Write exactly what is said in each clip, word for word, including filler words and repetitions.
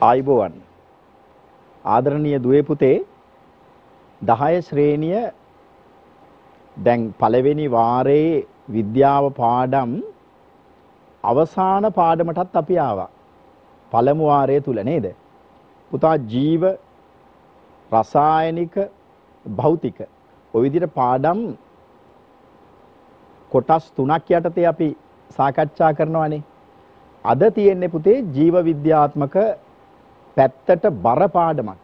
ආයුබෝවන් ආදරණීය දුවේ පුතේ දහය ශ්‍රේණිය දැන් පළවෙනි වාරයේ විද්‍යාව පාඩම් අවසාන පාඩමටත් අපි ආවා පළමු වාරය තුල නේද පුතා ජීව රසායනික භෞතික ඔය විදිහට පාඩම් කොටස් තුනක් යටතේ අපි සාකච්ඡා කරනවානේ අද තියෙන්නේ පුතේ ජීව විද්‍යාත්මක පැත්තට බර පාඩමක්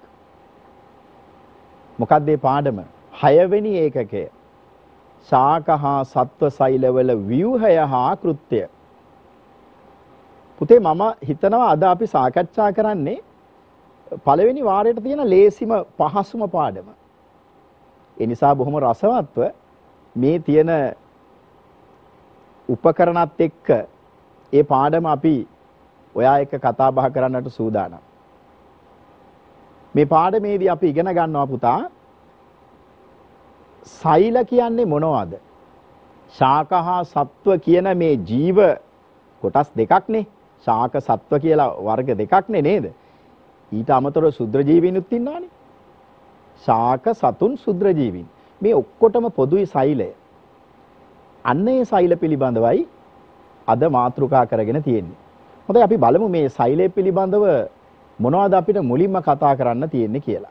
මොකක්ද මේ පාඩම හයවෙනි ඒකකය ශාක හා සත්ව සෛලවල ව්‍යුහය හා කෘත්‍ය පුතේ මම හිතනවා අද අපි සාකච්ඡා කරන්නේ පළවෙනි වාරයට තියෙන ලේසිම පහසුම පාඩම ඒ නිසා බොහොම රසවත්ව මේ තියෙන උපකරණත් එක්ක ඒ පාඩම අපි ඔයා එක්ක කතා බහ කරන්නට සූදානම්. මේ පාඩමේදී අපි ඉගෙන ගන්නවා පුතා සෛල කියන්නේ මොනවද? ශාක හා සත්ව කියන මේ ජීව කොටස් දෙකක්නේ. ශාක සත්ව කියලා වර්ග දෙකක්නේ නේද? ඊට අමතරව ශුද්‍ර ජීවීනුත් ඉන්නවානේ. ශාක සතුන් ශුද්‍ර ජීවීන්. මේ ඔක්කොටම පොදුයි සෛලය. අන්න ඒ සෛල පිළිබඳවයි අද මාතෘකා කරගෙන තියෙන්නේ. හොඳයි අපි බලමු මේ සෛලය පිළිබඳව මොනවද අපිට මුලින්ම කතා කරන්න තියෙන්නේ කියලා.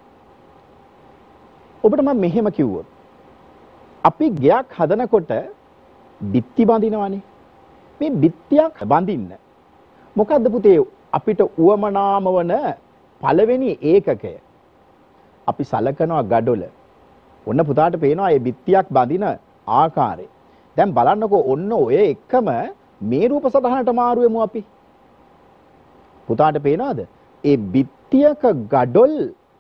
ඔබට මම මෙහෙම කිව්වොත් අපි ගයක් හදනකොට බිත්ති බඳිනවනේ. මේ බිත්තියක් බඳින්න මොකද්ද පුතේ අපිට උවමනාම වන පළවෙනි ඒකකය? අපි සලකනවා ගඩොල. ඔන්න පුතාට පේනවා මේ බිත්තියක් බඳින ආකාරය. දැන් බලන්නකෝ ඔන්න ඔය එකම මේ රූප සටහනට මාරු වෙමු අපි. පුතාට පේනවද? ඒ බිත්තියක ගඩොල්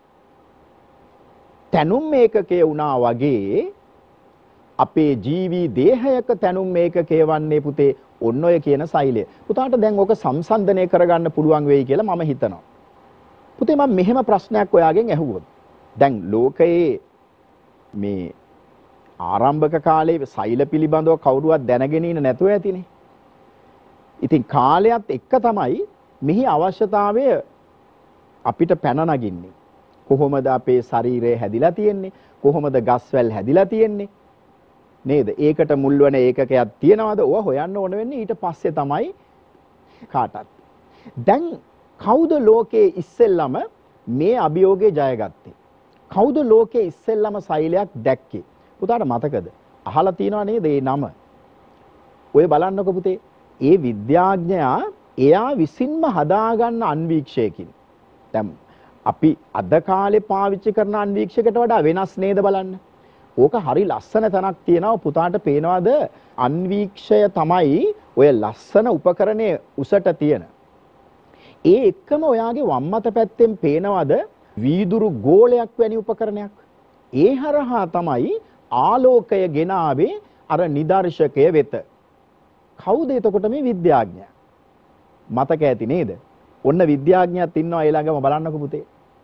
තැනුම් මේකකය වුණා වගේ අපේ ජීවි දේහයක තැනුම් මේකකය වන්නේ පුතේ ඔන්න ඔය කියන සෛලය. පුතාට දැන් ඕක සංසන්දනය කරගන්න පුළුවන් වෙයි කියලා මම හිතනවා. පුතේ මම මෙහෙම ප්‍රශ්නයක් ඔයාගෙන් ඇහුවොත් දැන් ලෝකයේ මේ ආරම්භක කාලයේ සෛල පිළිබඳව කවුරුවත් දැනගෙන ඉන්න නැතුව ඇතිනේ. ඉතින් කාලයත් එක්ක තමයි මෙහි අවශ්‍යතාවය අපිට පැන නගින්නේ. කොහොමද අපේ ශරීරය හැදිලා තියෙන්නේ? කොහොමද ගස්වැල් හැදිලා තියෙන්නේ? නේද? ඒකට මුල් වෙන ඒකකයක් තියනවාද? ඕවා හොයන්න ඕන වෙන්නේ ඊට පස්සේ තමයි කාටත්. දැන් කවුද ලෝකයේ ඉස්සෙල්ලම මේ අභියෝගය ජයගත්තේ? කවුද ලෝකයේ ඉස්සෙල්ලම සෛලයක් දැක්කේ? පුතාට මතකද? අහලා තියෙනව නේද මේ නම? ඔය බලන්නකො පුතේ. ඒ විද්‍යාඥයා එයා විසින්ම හදාගන්න අන්වීක්ෂයකින්. දැන් අපි අද කාලේ පාවිච්චි කරන අන්වීක්ෂයකට වඩා වෙනස් නේද බලන්න. ඕක හරි ලස්සන තැනක් තියෙනවා පුතාට පේනවද? අන්වීක්ෂය තමයි ඔය ලස්සන උපකරණයේ උසට තියෙන. ඒ එක්කම ඔයාගේ වම් අත පැත්තෙන් පේනවද වීදුරු ගෝලයක් වැනි උපකරණයක්? ඒ හරහා තමයි ආලෝකය ගෙනාවේ අර නිදර්ශකය වෙත. කවුද එතකොට මේ විද්‍යාඥයා? මතක ඇති නේද? ඔන්න විද්‍යාඥයාත් ඉන්නවා ඊළඟම බලන්නකො පුතේ.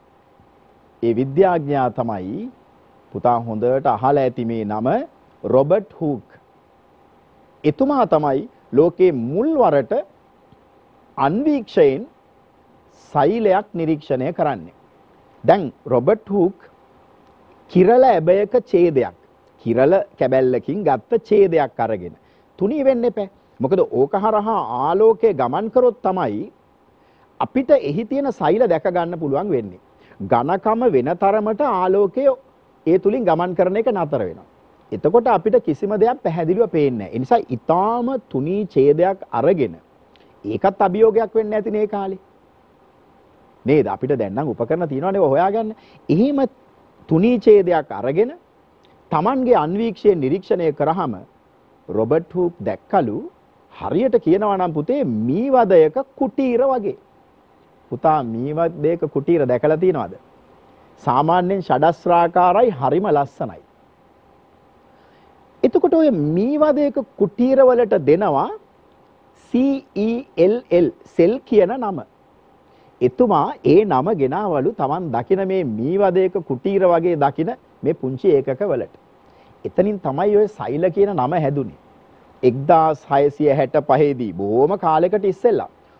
ඒ විද්‍යාඥයා තමයි පුතා හොඳට අහලා ඇති මේ නම රොබර්ට් හූක්. එතුමා තමයි ලෝකේ මුල් වරට අන්වීක්ෂයෙන් සෛලයක් නිරීක්ෂණය කරන්නේ. දැන් රොබර්ට් හූක් කිරල ඇබයක ඡේදයක් කිරල කැබැල්ලකින් ගත්ත ඡේදයක් අරගෙන තුනී වෙන්න එපා. මොකද ඕක හරහා ආලෝකය ගමන් කරොත් තමයි අපිට එහි තියෙන සෛල දැක ගන්න පුළුවන් වෙන්නේ. ඝනකම වෙන තරමට ආලෝකය ඒ තුලින් ගමන් කරන එක නතර වෙනවා. එතකොට අපිට කිසිම දෙයක් පැහැදිලිව පේන්නේ නැහැ. ඒ නිසා ඊටාම තුනී ඡේදයක් අරගෙන ඒකත් අභියෝගයක් වෙන්නේ නැති නේ කාලේ. නේද? අපිට දැන් නම් උපකරණ තියෙනවනේ හොයාගන්න. එහෙම තුනී ඡේදයක් අරගෙන Tamanගේ අන්වීක්ෂය නිරීක්ෂණය කරාම රොබර්ට් හූක් දැක්කලු හරියට කියනවා නම් පුතේ මීවදයක කුටීර වගේ. පුතා මීවදයක කුටීර දැකලා තියෙනවද? සාමාන්‍යයෙන් ෂඩස්රාකාරයි හරිම ලස්සනයි. එතකොට ඔය මීවදයක කුටීර වලට දෙනවා C E L L සෙල් කියන නම. එතුමා ඒ නම ගෙනාවලු Taman දකින මේ මීවදයක කුටීර වගේ දකින මේ පුංචි ඒකක වලට. එතනින් තමයි ඔය සෛල කියන නම හැදුනේ. එක්දාස් හයසිය හැට පහේ දී බොහොම කාලයකට ඉස්සෙල්ලා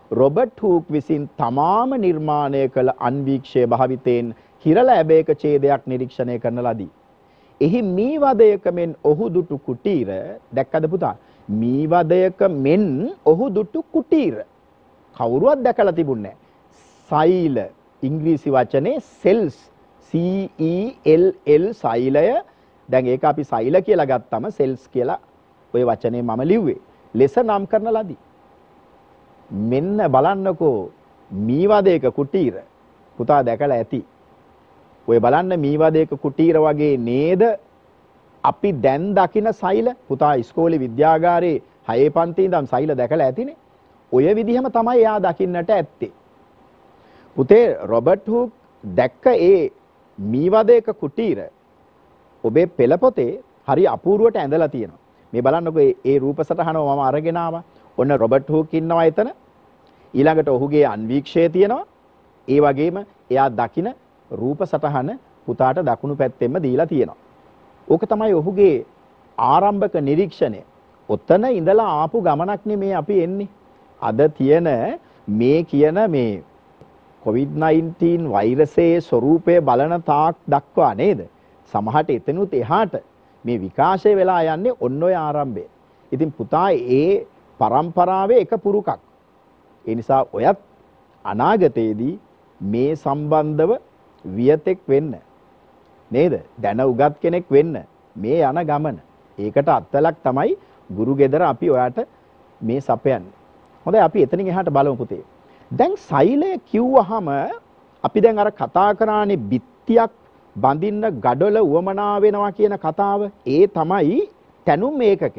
රොබර්ට් හූක් විසින් තමාම නිර්මාණය කළ අන්වීක්ෂය භාවිතයෙන් හිරලැබේක ඡේදයක් නිරීක්ෂණය කරන ලදී. එහි මීවදයක මෙන් ඔහු දුටු කුටීර දැක්කද පුතා? මීවදයක මෙන් ඔහු දුටු කුටීර කවුරුවත් දැකලා තිබුණේ නැහැ. සෛල ඉංග්‍රීසි වචනේ cells C E L L සෛලය. දැන් ඒක අපි සෛල කියලා ගත්තම සෙල්ස් කියලා ওই වචනේ මම ලිව්වේ. ලෙස නම් කරන ලදී. මෙන්න බලන්නකෝ මීවදයක කුටීර. පුතා දැකලා ඇති. ඔය බලන්න මීවදයක කුටීර වගේ නේද අපි දැන් දකින සෛල. පුතා ඉස්කෝලේ විද්‍යාගාරේ හයේ පන්තියේ ඉඳන් සෛල දැකලා ඇතිනේ. ඔය විදිහම තමයි එයා දකින්නට ඇත්තේ. පුතේ රොබර්ට් හූක් දැක්ක ඒ මීවදයක කුටීර ඔබේ පෙළ පොතේ හරි අපූර්වට ඇඳලා තියෙනවා. මේ බලන්නකෝ ඒ රූප සටහනව මම අරගෙන ආවා. ඔන්න රොබර්ට් හූක් ඉන්නවා එතන. ඊළඟට ඔහුගේ අන්වීක්ෂය තියෙනවා. ඒ වගේම එයා දකින රූප සටහන පුතාට දකුණු පැත්තෙන්ම දීලා තියෙනවා. ඕක තමයි ඔහුගේ ආරම්භක නිරීක්ෂණය. ඔතන ඉඳලා ආපු ගමනක් නෙමේ අපි එන්නේ. අද තියෙන මේ කියන මේ කොවිඩ් නයින්ටීන් වෛරසයේ ස්වરૂපය බලන තාක් දක්වා නේද? සමහරට එතනුත් එහාට මේ විකාශය වෙලා යන්නේ ඔන්න ඔය ආරම්භය. ඉතින් පුතා ඒ පරම්පරාවේ එක පුරුකක්. ඒ නිසා ඔයත් අනාගතයේදී මේ සම්බන්ධව වියතෙක් වෙන්න නේද? දැන උගත් කෙනෙක් වෙන්න මේ යන ගමන. ඒකට අත්වලක් තමයි ගුරු ගෙදර අපි ඔයාට මේ සපයන්නේ. හොඳයි අපි එතනින් එහාට බලමු පුතේ. දැන් සෛලය කිව්වහම අපි දැන් අර කතා කරානේ බිත්තියක් බඳින්න gadol උවමනා වෙනවා කියන කතාව. ඒ තමයි තැනුම් ඒකකය.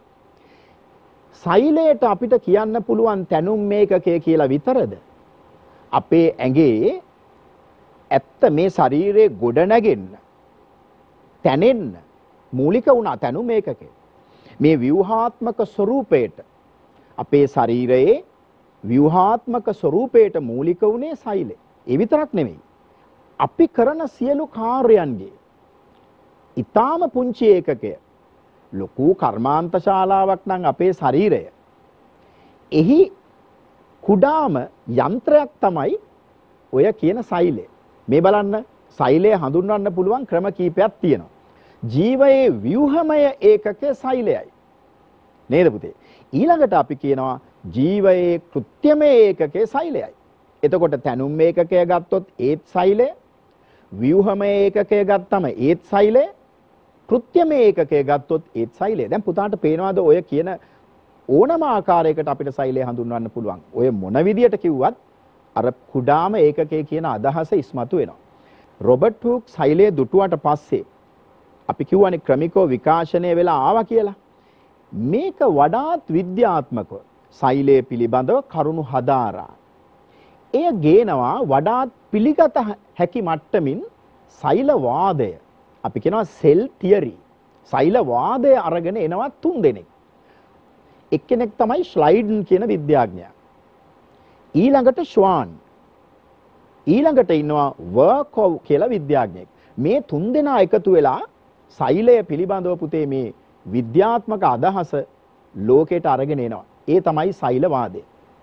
සෛලයට අපිට කියන්න පුළුවන් තැනුම් මේකකය කියලා විතරද? අපේ ඇඟේ ඇත්ත මේ ශරීරයේ ගොඩ නැගෙන්න තැනෙන්න මූලික වුණා තැනුම් ඒකකය. මේ ව්‍යුහාත්මක ස්වરૂපයට අපේ ශරීරයේ ව්‍යුහාත්මක ස්වરૂපයට මූලික වුණේ සෛලය. ඒ විතරක් නෙමෙයි. අපි කරන සියලු කාර්යයන්ගේ ඊටාම පුංචි ඒකකය ලොකු කර්මාන්ත ශාලාවක් නම් අපේ ශරීරය. එහි කුඩාම යන්ත්‍රයක් තමයි ඔය කියන සෛලය. මේ බලන්න සෛලය හඳුන්වන්න පුළුවන් ක්‍රම කීපයක් තියෙනවා. ජීවයේ ව්‍යුහමය ඒකකය සෛලයයි. නේද පුතේ? ඊළඟට අපි කියනවා ජීවයේ කෘත්‍යමය ඒකකය සෛලයයි. එතකොට තැනුම් ඒකකය ගත්තොත් ඒත් සෛලය, ව්‍යුහමය ඒකකය ගත්තම ඒත් සෛලය, කෘත්‍යමය ඒකකය ගත්තොත් ඒත් සෛලය. දැන් පුතාට පේනවාද ඔය කියන ඕනම ආකාරයකට අපිට සෛලය හඳුන්වන්න පුළුවන්. ඔය මොන විදියට කිව්වත් අර කුඩාම ඒකකය කියන අදහස ඉස්මතු වෙනවා. රොබර්ට් හූක් සෛලය දුටුවාට පස්සේ අපි කියවනේ ක්‍රමිකව විකාශනය වෙලා ආවා කියලා. මේක වඩාත් විද්‍යාත්මකව සෛලය පිළිබඳව කරුණු හදාරා. එය ගේනවා වඩාත් පිළිගත හැකි මට්ටමින් සෛලවාදය. අපි කියනවා සෙල් තියරි. සෛලවාදය අරගෙන එනවා තුන් දෙනෙක්. එක්කෙනෙක් තමයි ස්ලයිඩන් කියන විද්‍යාඥයා. ඊළඟට ෂ්වාන්. ඊළඟට ඉන්නවා වර්කෝව් කියලා විද්‍යාඥයෙක්. මේ තුන් දෙනා එකතු වෙලා සෛලය පිළිබඳව පුතේ මේ විද්‍යාත්මක අදහස ලෝකයට අරගෙන එනවා. ඒ තමයි සෛලවාදය.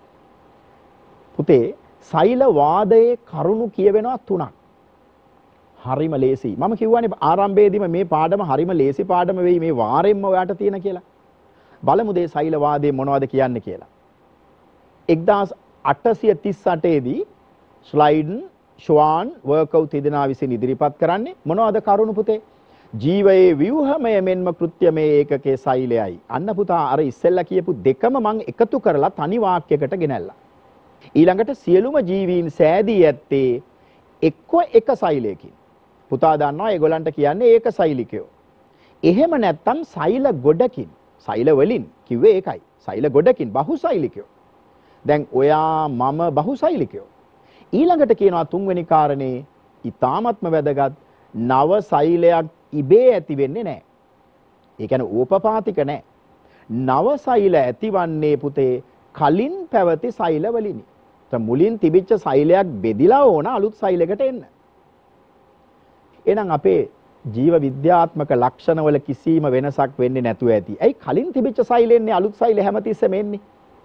පුතේ සෛලවාදයේ කරුණු කියවෙනවා තුනක්. හරිම ලේසි. මම කියවනේ ආරම්භයේදීම මේ පාඩම හරිම ලේසි පාඩම වෙයි මේ වාරෙන්ම ඔයාට තියෙන කියලා. බලමු දේ සෛලවාදයේ මොනවද කියන්නේ කියලා. එක්දාස් අටසිය තිස් අටේ දී ස්ලයිඩන්, ෂ්වාන්, වර්කෝව් තිදෙනා විසින් ඉදිරිපත් කරන්නේ මොනවද කරුණු පුතේ? ජීවයේ ව්‍යුහමය මෙන්ම කෘත්‍යමය ඒකකයේ සෛලයයි. අන්න පුතා අර ඉස්සෙල්ලා කියපු දෙකම මම එකතු කරලා තනි වාක්‍යයකට ගෙනල්ලා. ඊළඟට සියලුම ජීවීන් සෑදී ඇත්තේ එක්ක එක සෛලයකින්. පුතා දන්නවා ඒගොල්ලන්ට කියන්නේ ඒක සෛලිකයෝ. එහෙම නැත්තම් සෛල ගොඩකින්, සෛල වලින් කිව්වේ ඒකයි. සෛල ගොඩකින් බහුසෛලිකයෝ. දැන් ඔයා මම බහුසෛලිකයෝ. ඊළඟට කියනවා තුන්වෙනි කාරණේ ඊ타ත්ම වැදගත් නව සෛලයක් ඉබේ ඇති වෙන්නේ නැහැ. ඒ කියන්නේ ඕපපාතික නැහැ. නව සෛල ඇතිවන්නේ පුතේ කලින් පැවති සෛල වලිනි. දැන් මුලින් තිබිච්ච සෛලයක් බෙදිලා ඕන අලුත් සෛලයකට එන්න. එහෙනම් අපේ ජීව විද්‍යාත්මක ලක්ෂණවල කිසිම වෙනසක් වෙන්නේ නැතුව ඇති. ඇයි කලින් තිබිච්ච සෛලෙන්නේ අලුත් සෛල හැමතිස්සෙම එන්නේ?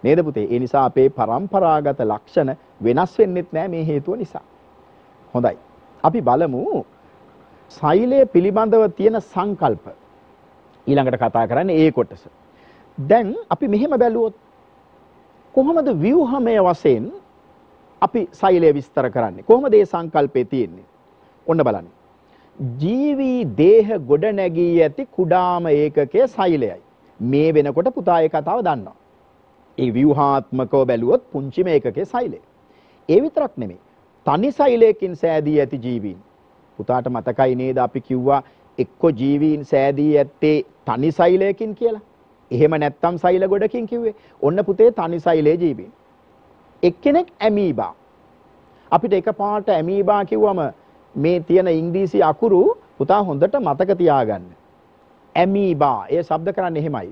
නේද පුතේ? ඒ නිසා අපේ પરම්පරාගත ලක්ෂණ වෙනස් වෙන්නෙත් නෑ මේ හේතුව නිසා. හොඳයි. අපි බලමු සෛලය පිළිබඳව තියෙන සංකල්ප. ඊළඟට කතා කරන්නේ ඒ කොටස. දැන් අපි මෙහෙම බැලුවොත් කොහොමද ව්‍යුහමය වශයෙන් අපි සෛලය විස්තර කරන්නේ? කොහොමද මේ සංකල්පේ තියෙන්නේ? ඔන්න බලන්න. ජීවී දේහ ගොඩ නැගී ඇති කුඩාම ඒකකයේ සෛලයයි. මේ වෙනකොට පුතා ඒ කතාව දන්නවා. ඒ ව්‍යුහාත්මකව බැලුවොත් පුංචිම ඒකකයේ සෛලය. ඒ විතරක් නෙමෙයි. තනි සෛලයකින් සෑදී ඇති ජීවීන්. පුතාට මතකයි නේද අපි කිව්වා එක්ක ජීවීන් සෑදී ඇත්තේ තනි සෛලයකින් කියලා. එහෙම නැත්තම් සෛල ගොඩකින් කිව්වේ. ඔන්න පුතේ තනි සෛලයේ ජීවීන්. එක්කෙනෙක් ඇමීබා. අපිට එකපාරට ඇමීබා කිව්වම මේ තියෙන ඉංග්‍රීසි අකුරු පුතා හොඳට මතක තියාගන්න. ඇමීබා ඒ શબ્ද කරන්නේ එහෙමයි.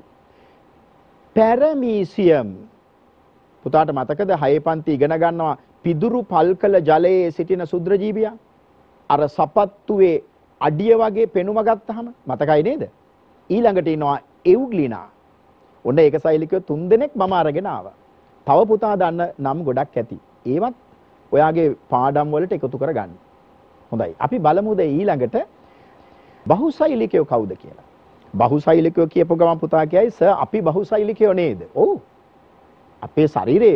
පැරමීසියම් පුතාට මතකද හයේ පන්ති ඉගෙන ගන්නවා පිදුරු පල්කල ජලයේ සිටින සුද්‍ර ජීවියා? අර සපත්තුවේ අඩිය වගේ පෙනුම ගත්තාම මතකයි නේද? ඊළඟට ඉනවා එව්ග්ලිනා. ඔන්න ඒක සෛලිකයෝ තුන් දෙනෙක් මම අරගෙන ආවා. තව පුතා දන්න නම් ගොඩක් ඇති. ඒවත් ඔයාගේ පාඩම් වලට එකතු කරගන්න. හොඳයි. අපි බලමු ද ඊළඟට බහුසෛලිකයෝ කවුද කියලා. බහුසෛලිකයෝ කියපුව ගමන් පුතා කියයි සර් අපි බහුසෛලිකයෝ නේද? ඔව්. අපේ ශරීරේ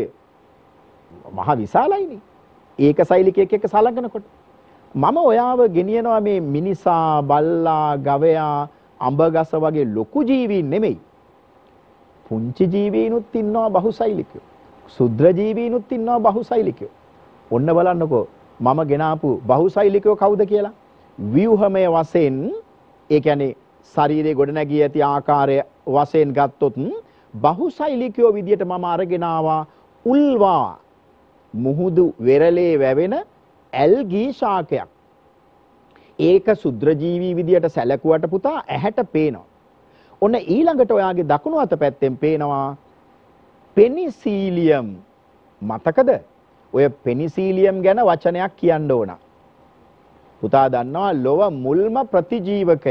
මහ විශාලයිනේ. ඒක සෛලිකයෙක් එක්ක සලකනකොට මම ඔයාව ගෙනියනවා මේ මිනිසා, බල්ලා, ගවයා, අඹගස වගේ ලොකු ජීවීන් නෙමෙයි. පුංචි ජීවීනුත් ඉන්නවා බහුසෛලිකයෝ. සුද්‍ර ජීවීනුත් ඉන්නවා බහුසෛලිකයෝ. ඔන්න බලන්නකෝ මම ගෙනාපු බහුසෛලිකයෝ කවුද කියලා? ව්‍යුහමය වශයෙන් ඒ කියන්නේ ශරීරයේ ගොඩනැගී ඇති ආකාරය වශයෙන් ගත්තොත් බහුසෛලිකයෝ විදියට මම අරගෙන ආවා උල්වා මුහුදු වෙරළේ වැවෙන ඇල්ගී ශාකයක්. ඒක සුද්‍ර ජීවී විදියට සැලකුවට පුතා ඇහැට පේනවා. ඔන්න ඊළඟට ඔයාගේ දකුණු අත පැත්තෙන් පේනවා පෙනිසීලියම්. මතකද? ඔය පෙනිසීලියම් ගැන වචනයක් කියන්න ඕන. පුතා දන්නවා ලොව මුල්ම ප්‍රතිජීවකය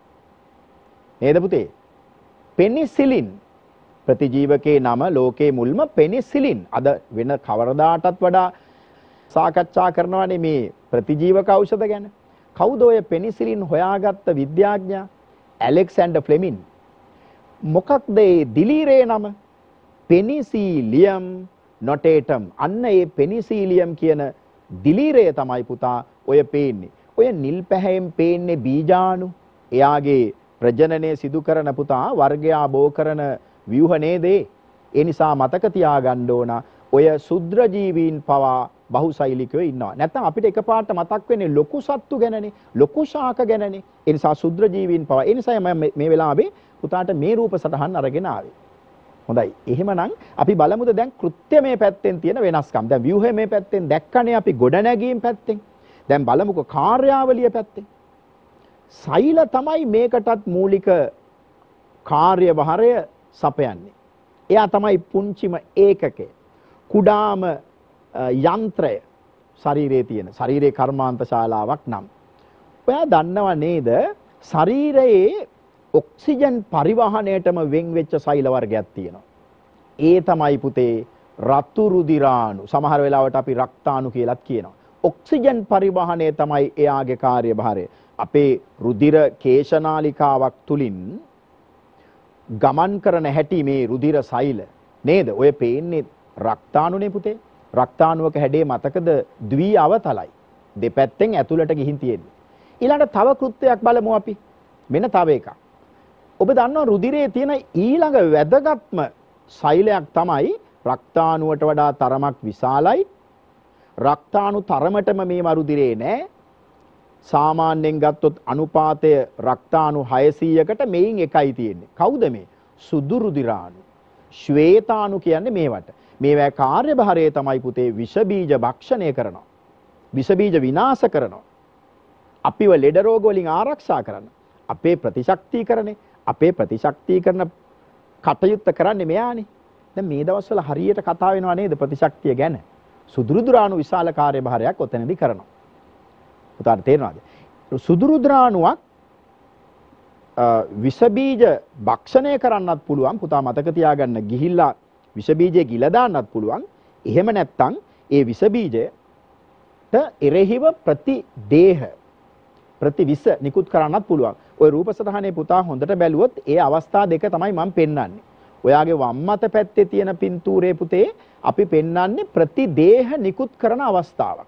නේද පුතේ? පෙනිසිලින් ප්‍රතිජීවකේ නම ලෝකේ මුල්ම පෙනිසිලින්. අද වෙන කවරදාටත් වඩා සාකච්ඡා කරනවානේ මේ ප්‍රතිජීවක ඖෂධ ගැන. කවුද ඔය පෙනිසිලින් හොයාගත්ත විද්‍යාඥයා? ඇලෙක්සැන්ඩර් ෆ්ලෙමින්. මොකක්ද ඒ දිලීරේ නම? පෙනිසිලියම් නොටේටම්. අන්න ඒ පෙනිසිලියම් කියන දිලීරය තමයි පුතා ඔය පේන්නේ. ඔය නිල් පැහැයෙන් පේන්නේ බීජාණු. එයාගේ ප්‍රජනනය සිදු කරන පුතා වර්ගයා බෝ කරන ව්‍යුහ නේද? ඒ නිසා මතක තියාගන්න ඕන ඔය සුද්‍ර ජීවීන් පවා බහුසෛලිකයෝ ඉන්නවා. නැත්නම් අපිට එකපාරට මතක් වෙන්නේ ලොකු සත්තු ගැනනේ, ලොකු ශාක ගැනනේ. ඒ නිසා සුද්‍ර ජීවීන් පවා. ඒ නිසා මම මේ වෙලාවේ පුතාට මේ රූප සටහන් අරගෙන ආවේ. හොඳයි. එහෙමනම් අපි බලමුද දැන් කෘත්‍යමය පැත්තෙන් තියෙන වෙනස්කම්. දැන් ව්‍යුහමය පැත්තෙන් දැක්කනේ අපි ගොඩනැගීම් පැත්තෙන්. දැන් බලමුකෝ කාර්යාවලිය පැත්තෙන්. සෛල තමයි මේකටත් මූලික කාර්යභාරය සපයන්නේ. එයා තමයි පුංචිම ඒකකය. කුඩාම යන්ත්‍රය ශරීරයේ තියෙන. ශරීරයේ කර්මාන්ත ශාලාවක් නම්. ඔයා දන්නව නේද? ශරීරයේ ඔක්සිජන් පරිවහණයටම වෙන් වෙච්ච සෛල වර්ගයක් තියෙනවා. ඒ තමයි පුතේ රතු රුධිරාණු. සමහර වෙලාවට අපි රක්තාණු කියලාත් කියනවා. ඔක්සිජන් පරිවහණය තමයි එයාගේ කාර්යභාරය. අපේ රුධිර කේශනාලිකාවක් තුලින් ගමන් කරන හැටි මේ රුධිර සෛල නේද? ඔය පේන්නේ රක්තාණුනේ පුතේ. රක්තාණුවක හැඩේ මතකද? ද්වි අවතලයි. දෙපැත්තෙන් ඇතුළට ගිහින් තියෙන්නේ. ඊළඟට තව කෘත්‍යයක් බලමු අපි. මෙන්න තව එකක්. ඔබ දන්නවා රුධිරයේ තියෙන ඊළඟ වැදගත්ම සෛලයක් තමයි රක්තාණුවට වඩා තරමක් විශාලයි. රක්තාණු තරමටම මේ රුධිරේ නෑ. සාමාන්‍යයෙන් ගත්තොත් අනුපාතය රක්තාණු හයසීයකට මේන් එකයි තියෙන්නේ. කවුද මේ? සුදු රුධිරාණු. ශ්වේතාණු කියන්නේ මේවට. මේවා කාර්යභාරය තමයි පුතේ විෂ බීජ භක්ෂණය කරනවා. විෂ බීජ විනාශ කරනවා. අපිව ලෙඩ රෝග වලින් ආරක්ෂා කරන. අපේ ප්‍රතිශක්තිකරණය, අපේ ප්‍රතිශක්තිකරණ කටයුත්ත කරන්නේ මෙයානේ. දැන් මේ දවස්වල හරියට කතා වෙනවා නේද ප්‍රතිශක්තිය ගැන? සුදු රුධිරාණු විශාල කාර්යභාරයක් ඔතනදී කරනවා. පුතාට තේරෙනවද? සුදු රුධිරාණුවක් විෂ බීජ භක්ෂණය කරන්නත් පුළුවන්. පුතා මතක තියාගන්න ගිහිල්ලා විස බීජය ගිල දාන්නත් පුළුවන්. එහෙම නැත්නම් ඒ විස බීජයට එරෙහිව ප්‍රතිදේහ ප්‍රතිවිස නිකුත් කරන්නත් පුළුවන්. ওই රූප සටහනේ පුතා හොඳට බැලුවොත් ඒ අවස්ථා දෙක තමයි මම පෙන්වන්නේ. ඔයාගේ වම් අත පැත්තේ තියෙන පින්තූරේ පුතේ අපි පෙන්වන්නේ ප්‍රතිදේහ නිකුත් කරන අවස්ථාවක්.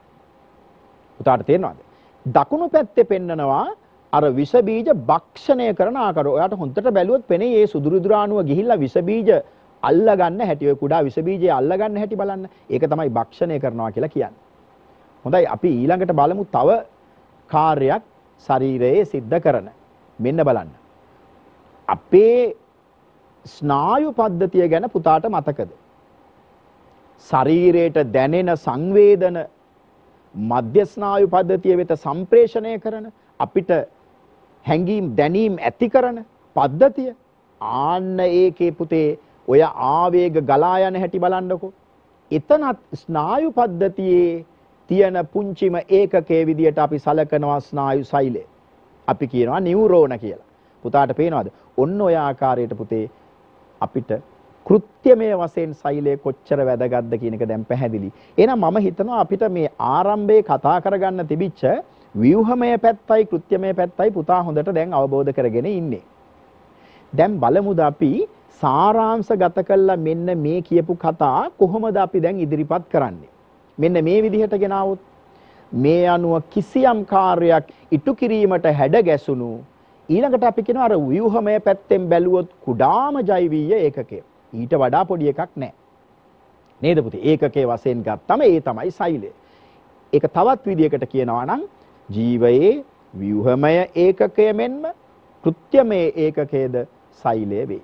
පුතාට තේරෙනවද? දකුණු පැත්තේ පෙන්නනවා අර විස බීජ භක්ෂණය කරන ආකාරය. ඔයාට හොඳට බැලුවොත් පෙනේ මේ සුදුරුදුරාණුව ගිහිල්ලා විස බීජ අල්ල ගන්න හැටි. ඔය කුඩා විස බීජය අල්ල ගන්න හැටි බලන්න. ඒක තමයි භක්ෂණය කරනවා කියලා කියන්නේ. හොඳයි අපි ඊළඟට බලමු තව කාර්යයක් ශරීරයේ සිද්ධ කරන. මෙන්න බලන්න. අපේ ස්නායු පද්ධතිය ගැන පුතාට මතකද? ශරීරයට දැනෙන සංවේදන මධ්‍ය ස්නායු පද්ධතිය වෙත සම්ප්‍රේෂණය කරන අපිට හැඟීම් දැනීම් ඇති කරන පද්ධතිය. ආන්න ඒකේ පුතේ ඔය ආවේග ගලා යන හැටි බලන්නකෝ. එතනත් ස්නායු පද්ධතියේ තියෙන පුංචිම ඒකකයේ විදියට අපි සලකනවා ස්නායු සෛලය. අපි කියනවා නියුරෝන කියලා. පුතාට පේනවද? ඔන්න ඔය ආකාරයට පුතේ අපිට කෘත්‍යමය වශයෙන් සෛලය කොච්චර වැදගත්ද කියන එක දැන් පැහැදිලි. එහෙනම් මම හිතනවා අපිට මේ ආරම්භයේ කතා කරගන්න තිබිච්ච ව්‍යුහමය පැත්තයි කෘත්‍යමය පැත්තයි පුතා හොඳට දැන් අවබෝධ කරගෙන ඉන්නේ. දැන් බලමුද අපි සාරාංශගත කළා මෙන්න මේ කියපු කතා කොහොමද අපි දැන් ඉදිරිපත් කරන්නේ? මෙන්න මේ විදිහට ගෙනාවොත් මේ අනුව කිසියම් කාර්යයක් ඉටු කිරීමට හැඩ ගැසුණු ඊළඟට අපි කියනවා අර ව්‍යුහමය පැත්තෙන් බැලුවොත් කුඩාම ජෛවීය ඒකකය. ඊට වඩා පොඩි එකක් නැහැ. නේද පුතේ? ඒකකයේ වශයෙන් ගත්තම ඒ තමයි සෛලය. ඒක තවත් විදිහකට කියනවා නම් ජීවයේ ව්‍යුහමය ඒකකය මෙන්ම කෘත්‍යමය ඒකකයේද සෛලය වේ.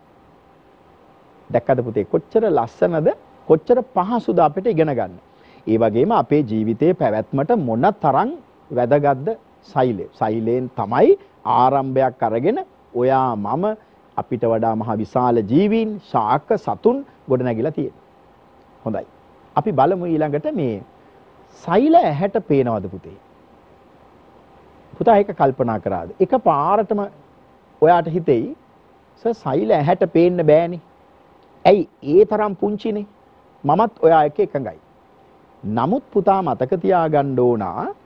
දැක්කද පුතේ කොච්චර ලස්සනද කොච්චර පහසුද අපිට ඉගෙන ගන්න. ඒ වගේම අපේ ජීවිතයේ පැවැත්මට මොන තරම් වැදගත්ද සෛලය. සෛලයෙන් තමයි ආරම්භයක් අරගෙන ඔයා මම අපිට වඩා මහ විශාල ජීවීන් ශාක සතුන් ගොඩනැගිලා තියෙනවා. හොඳයි. අපි බලමු ඊළඟට මේ සෛල ඇහැට පේනවද පුතේ? පුතා ඒක කල්පනා කරාද? එක පාරටම ඔයාට හිතෙයි සර් සෛල ඇහැට පේන්න බෑනේ. ඇයි ඒ තරම් පුංචිනේ? මමත් ඔයා එක්ක එකඟයි. නමුත් පුතා මතක තියාගන්න ඕන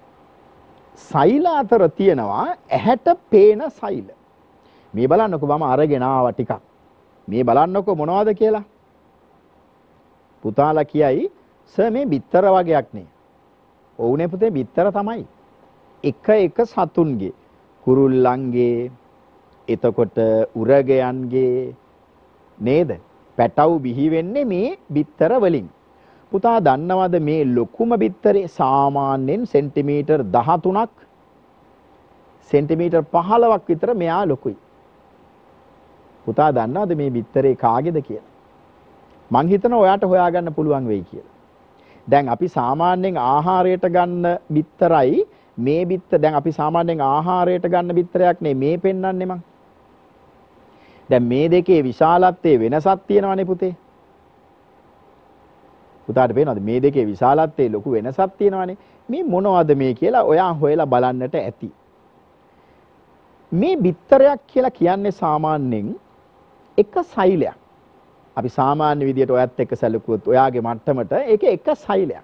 සෛල අතර තියෙනවා ඇහැට පේන සෛල. මේ බලන්නකෝ මම අරගෙන ආවා ටිකක්. මේ බලන්නකෝ මොනවද කියලා. පුතාලා කියයි සර් මේ බිත්තර වගේක් නේ. ඔව්නේ පුතේ බිත්තර තමයි. එක එක සතුන්ගේ කුරුල්ලන්ගේ එතකොට උරගයන්ගේ නේද? පැටව් බිහි වෙන්නේ මේ බිත්තර වලින්. පුතා දන්නවද මේ ලොකුම බිත්තරේ සාමාන්‍යයෙන් සෙන්ටිමීටර් දහතුනක් සෙන්ටිමීටර් පහළොවක් විතර මෙයා ලොකුයි. පුතා දන්නවද මේ බිත්තරේ කාගේද කියලා? මං හිතනවා ඔයාට හොයාගන්න පුළුවන් වෙයි කියලා. දැන් අපි සාමාන්‍යයෙන් ආහාරයට ගන්න බිත්තරයි මේ බිත්ත දැන් අපි සාමාන්‍යයෙන් ආහාරයට ගන්න බිත්තරයක් නේ මේ පෙන්වන්නේ මං. දැන් මේ දෙකේ විශාලත්වයේ වෙනසක් තියෙනවනේ පුතේ. පුතාට පේනවද මේ දෙකේ විශාලත්වයේ ලොකු වෙනසක් තියෙනවනේ. මේ මොනවද මේ කියලා ඔයා හොයලා බලන්නට ඇති. මේ බිත්තරයක් කියලා කියන්නේ සාමාන්‍යයෙන් එක සෛලයක්. අපි සාමාන්‍ය විදියට ඔයත් එක්ක සැලකුවොත් ඔයාගේ මට්ටමට ඒක එක සෛලයක්.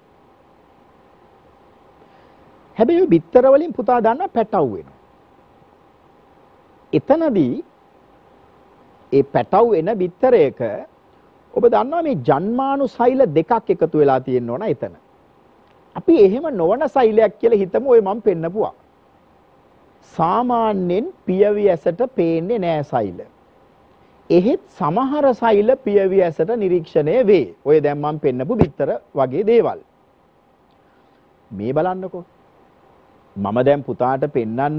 හැබැයි ඔය බිත්තර වලින් පුතා දන්නා පැටව් වෙනවා. එතනදී ඒ පැටව් එන බිත්තරයක ඔබ දන්නවා මේ ජන්මානු සෛල දෙකක් එකතු වෙලා තියෙන්න ඕන එතන. අපි එහෙම නොවන සෛලයක් කියලා හිතමු ඔය මම පෙන්නපුවා. සාමාන්‍යයෙන් පියවි ඇසට පේන්නේ නෑ සෛල. එහෙත් සමහර සෛල පියවි ඇසට නිරීක්ෂණය වේ. ඔය දැන් මම පෙන්නපු බිත්තර වගේ දේවල්. මේ බලන්නකෝ. මම දැන් පුතාට පෙන්නන්න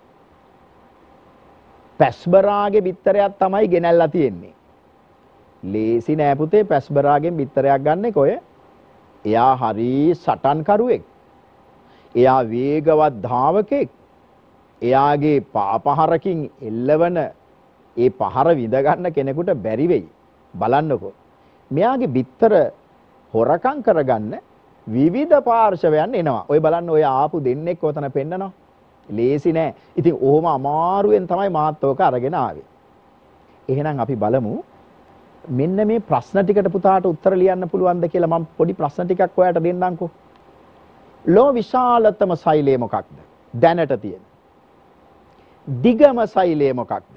පැස්බරාගේ බිත්තරයක් තමයි ගෙනල්ලා තියෙන්නේ. ලේසි නෑ පුතේ පැස්බරාගෙන් බිත්තරයක් ගන්න එක ඔය. එයා හරි සටන්කරුවෙක්. එයා වේගවත් ධාවකෙක්. එයාගේ පාපහරකින් එල්ලවන ඒ පහර විඳ ගන්න කෙනෙකුට බැරි වෙයි. බලන්නකෝ. මෙයාගේ බිත්තර හොරකම් කරගන්න විවිධ පාර්ශවයන් එනවා. ඔය බලන්න ඔය ආපු දෙන්නෙක් ඔතන පෙන්නනවා. ලේසි නෑ. ඉතින් ඔහොම අමාරුවෙන් තමයි මාත් ඕක අරගෙන ආවේ. එහෙනම් අපි බලමු මෙන්න මේ ප්‍රශ්න ටිකට පුතාට උත්තර ලියන්න පුළුවන්ද කියලා මම පොඩි ප්‍රශ්න ටිකක් ඔයාලට දෙන්නම්කෝ. ලෝ විශාලතම සෛලය මොකක්ද? දැනට තියෙන. දිගම සෛලය මොකක්ද?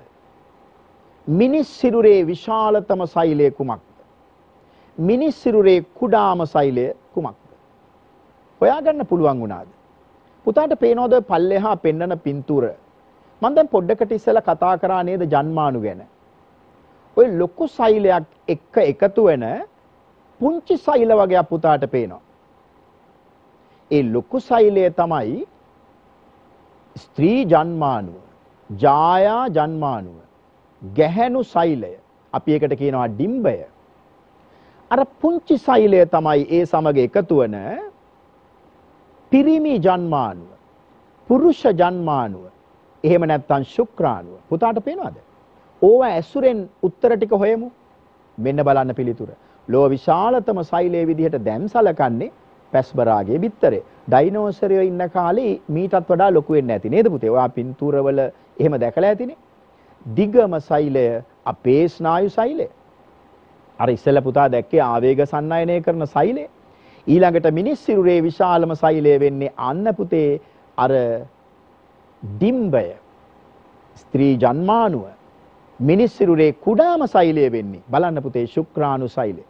මිනිස් සිරුරේ විශාලතම සෛලය කුමක්ද? මිනිස් සිරුරේ කුඩාම සෛලය කුමක්ද? හොයාගන්න පුළුවන් වුණාද? පුතාට පේනවද පල්ලෙහා පෙන්නන පින්තූර? මම දැන් පොඩ්ඩකට ඉස්සෙල්ලා කතා කරා නේද ජන්මානු ගැන. ඔය ලොකු සෛලයක් එක්ක එකතු වෙන පුංචි සෛල වගේ පුතාට පේනවා. ඒ ලොකු සෛලය තමයි ස්ත්‍රී ජන්මානුව, ජායා ජන්මානුව, ගැහැණු සෛලය. අපි ඒකට කියනවා ඩිම්බය. අර පුංචි සෛලය තමයි ඒ සමග එකතු වෙන පිරිමි ජන්මානුව, පුරුෂ ජන්මානුව. එහෙම නැත්නම් ශුක්‍රාණුව. පුතාට පේනවද? ඕවා ඇසුරෙන් උත්තර ටික හොයමු. මෙන්න බලන්න පිළිතුර. ලෝ විශාලතම සෛලයේ විදිහට දැන් සලකන්නේ පැස්බරාගේ බිත්තරේ. ඩයිනෝසරයෝ ඉන්න කාලේ මීටත් වඩා ලොකු වෙන්නේ නැති නේද පුතේ? ඔයා පින්තූරවල එහෙම දැකලා ඇතිනේ. දිගම සෛලය අපේ ස්නායු සෛලය. අර ඉස්සෙල්ලා පුතා දැක්කේ ආවේග සන්නයනය කරන සෛලය. ඊළඟට මිනිස් සිරුරේ විශාලම සෛලය වෙන්නේ අන්න පුතේ අර ඩිම්බය. ස්ත්‍රී ජන්මානුව. මිනිස් සිරුරේ කුඩාම සෛලය වෙන්නේ බලන්න පුතේ ශුක්‍රාණු සෛලය.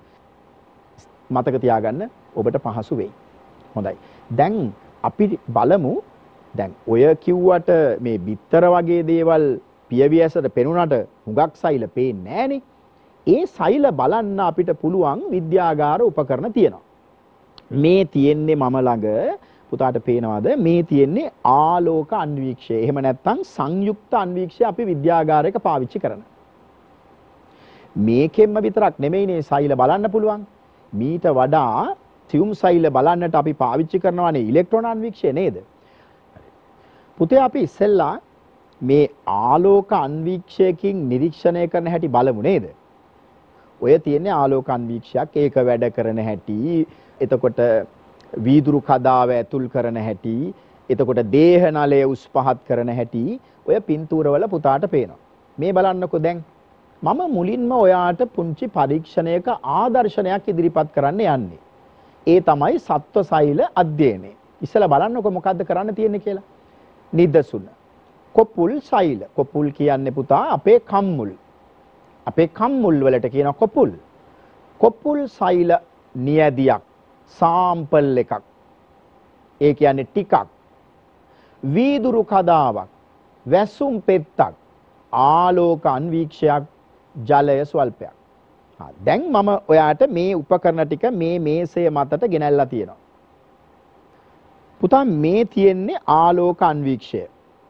මතක තියාගන්න ඔබට පහසු වෙයි. හොඳයි. දැන් අපි බලමු දැන් ඔය කිව්වට මේ බිත්තර වගේ දේවල් පියවි ඇසට පෙනුනට හුඟක් සෛල පේන්නේ නැහනේ. ඒ සෛල බලන්න අපිට පුළුවන් විද්‍යාගාර උපකරණ තියෙනවා. මේ තියෙන්නේ මම ළඟ පුතාට පේනවාද? මේ තියෙන්නේ ආලෝක අන්වීක්ෂය. එහෙම නැත්නම් සංයුක්ත අන්වීක්ෂය අපි විද්‍යාගාරයක පාවිච්චි කරන. මේකෙන්ම විතරක් නෙමෙයිනේ සෛල බලන්න පුළුවන්. මීට වඩා සියුම් සෛල බලන්නට අපි පාවිච්චි කරනවානේ ඉලෙක්ට්‍රෝන අන්වීක්ෂය නේද? පුතේ අපි ඉස්සෙල්ලා මේ ආලෝක අන්වීක්ෂයකින් නිරීක්ෂණය කරන හැටි බලමු නේද? ඔය තියෙන්නේ ආලෝක අන්වීක්ෂයක්. ඒක වැඩ කරන හැටි, එතකොට වීදුරු කදාව ඇතුල් කරන හැටි, එතකොට දේහ නලය උස් පහත් කරන හැටි ඔය පින්තූරවල පුතාට පේනවා. මේ බලන්නකෝ දැන් මම මුලින්ම ඔයාට පුංචි පරීක්ෂණයක ආදර්ශනයක් ඉදිරිපත් කරන්න යන්නේ. ඒ තමයි සත්ව සෛල අධ්‍යයනය. ඉස්සලා බලන්නකෝ මොකද්ද කරන්න තියෙන්නේ කියලා. නිදසුන. කොපුල් සෛල. කොපුල් කියන්නේ පුතා අපේ කම්මුල්. අපේ කම්මුල් වලට කියනවා කොපුල්. කොපුල් සෛල නියදියක්. සාම්පල් එකක්. ඒ කියන්නේ ටිකක්. වීදුරු කදාවක්. වැසුම් පෙත්තක්. ආලෝක අන්වීක්ෂයක්. ජලය ස්වල්පයක්. හා දැන් මම ඔයාට මේ උපකරණ ටික මේ මේසය මතට ගෙනල්ලා තියෙනවා. පුතා මේ තියෙන්නේ ආලෝක අන්වීක්ෂය.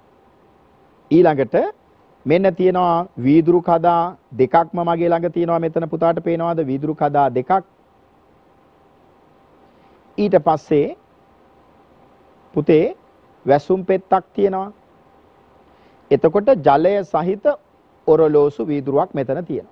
ඊළඟට මෙන්න තියෙනවා වීදුරු කදා දෙකක්ම මගේ ළඟ තියෙනවා. මෙතන පුතාට පේනවාද වීදුරු කදා දෙකක්? ඊට පස්සේ පුතේ වැසුම් පෙත්තක් තියෙනවා. එතකොට ජලය සහිත ඔරලෝසු වීදුරුවක් මෙතන තියෙනවා.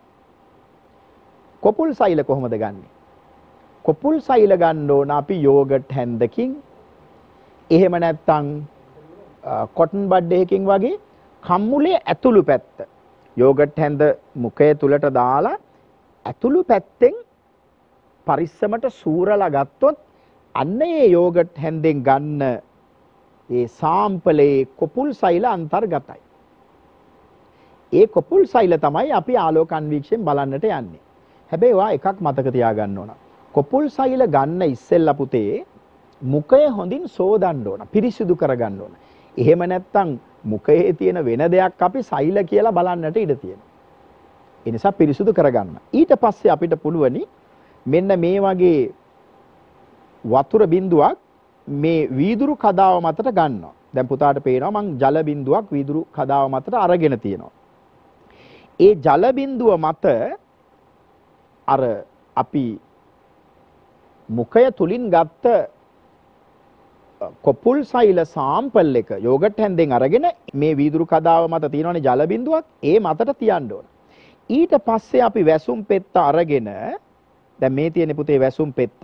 කොපුල් සෛල කොහොමද ගන්නෙ? කොපුල් සෛල ගන්න ඕන අපි යෝගට් හැන්දකින්, එහෙම නැත්නම් කොටන් බඩ් එකකින් වගේ කම්මුලේ ඇතුළු පැත්ත යෝගට් හැන්ද මුඛය තුලට දාලා ඇතුළු පැත්තෙන් පරිස්සමට සූරලා ගත්තොත් අන්න ඒ යෝගට් හැන්දෙන් ගන්න ඒ සාම්පලේ කොපුල් සෛල අන්තර්ගතයි. ඒ කොපුල් සෛල තමයි අපි ආලෝක අන්වීක්ෂයෙන් බලන්නට යන්නේ. හැබැයි ඔයා එකක් මතක තියාගන්න ඕන. කොපුල් සෛල ගන්න ඉස්සෙල්ලා පුතේ මුඛය හොඳින් සෝදන්න ඕන, පිරිසිදු කරගන්න ඕන. එහෙම නැත්නම් මුඛයේ තියෙන වෙන දෙයක් අපි සෛල කියලා බලන්නට ඉඩ තියෙනවා. ඒ නිසා පිරිසිදු කරගන්න. ඊට පස්සේ අපිට පුළුවනි මෙන්න මේ වගේ වතුර බිඳුවක් මේ වීදුරු කදාව මතට ගන්නවා. දැන් පුතාට පේනවා මං ජල බිඳුවක් වීදුරු කදාව මතට අරගෙන තියෙනවා. ඒ ජල බිඳුව මත අර අපි මුඛය තුලින් ගත්ත කොපුල් සෛල සාම්පල් එක යෝගට් හැන්දෙන් අරගෙන මේ වීදුරු කදාව මත තියෙනවනේ ජල බිඳුවක් ඒ මතට තියන්න ඕන. ඊට පස්සේ අපි වැසුම් පෙත්ත අරගෙන දැන් මේ තියෙන පුතේ වැසුම් පෙත්ත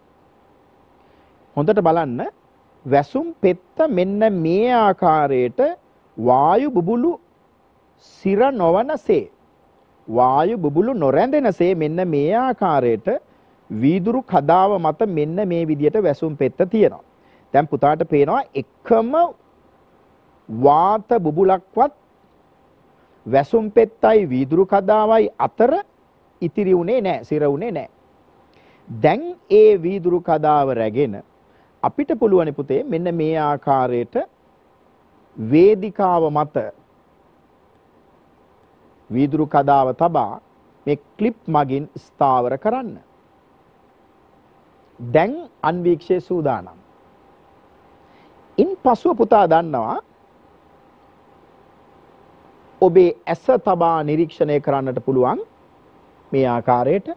හොඳට බලන්න. වැසුම් පෙත්ත මෙන්න මේ ආකාරයට වායු බුබුලු සිර නොවනසේ වායු බුබුලු නොරැඳෙනසේ මෙන්න මේ ආකාරයට වීදුරු කදාව මත මෙන්න මේ විදියට වැසුම් පෙත්ත තියෙනවා. දැන් පුතාට පේනවා එකම වාත බුබුලක්වත් වැසුම් පෙත්තයි වීදුරු කදාවයි අතර ඉතිරි උනේ නැහැ, සිර උනේ නැහැ. දැන් ඒ වීදුරු කදාව රැගෙන අපිට පුළුවන් පුතේ මෙන්න මේ ආකාරයට වේදිකාව මත වීදුරු කදාව තබා මේ ක්ලිප් මගින් ස්ථාවර කරන්න. දැන් අන්වීක්ෂයේ සූදානම්. ඉන් පසුව පුතා දන්නවා ඔබේ ඇස තබා නිරීක්ෂණය කරන්නට පුළුවන් මේ ආකාරයට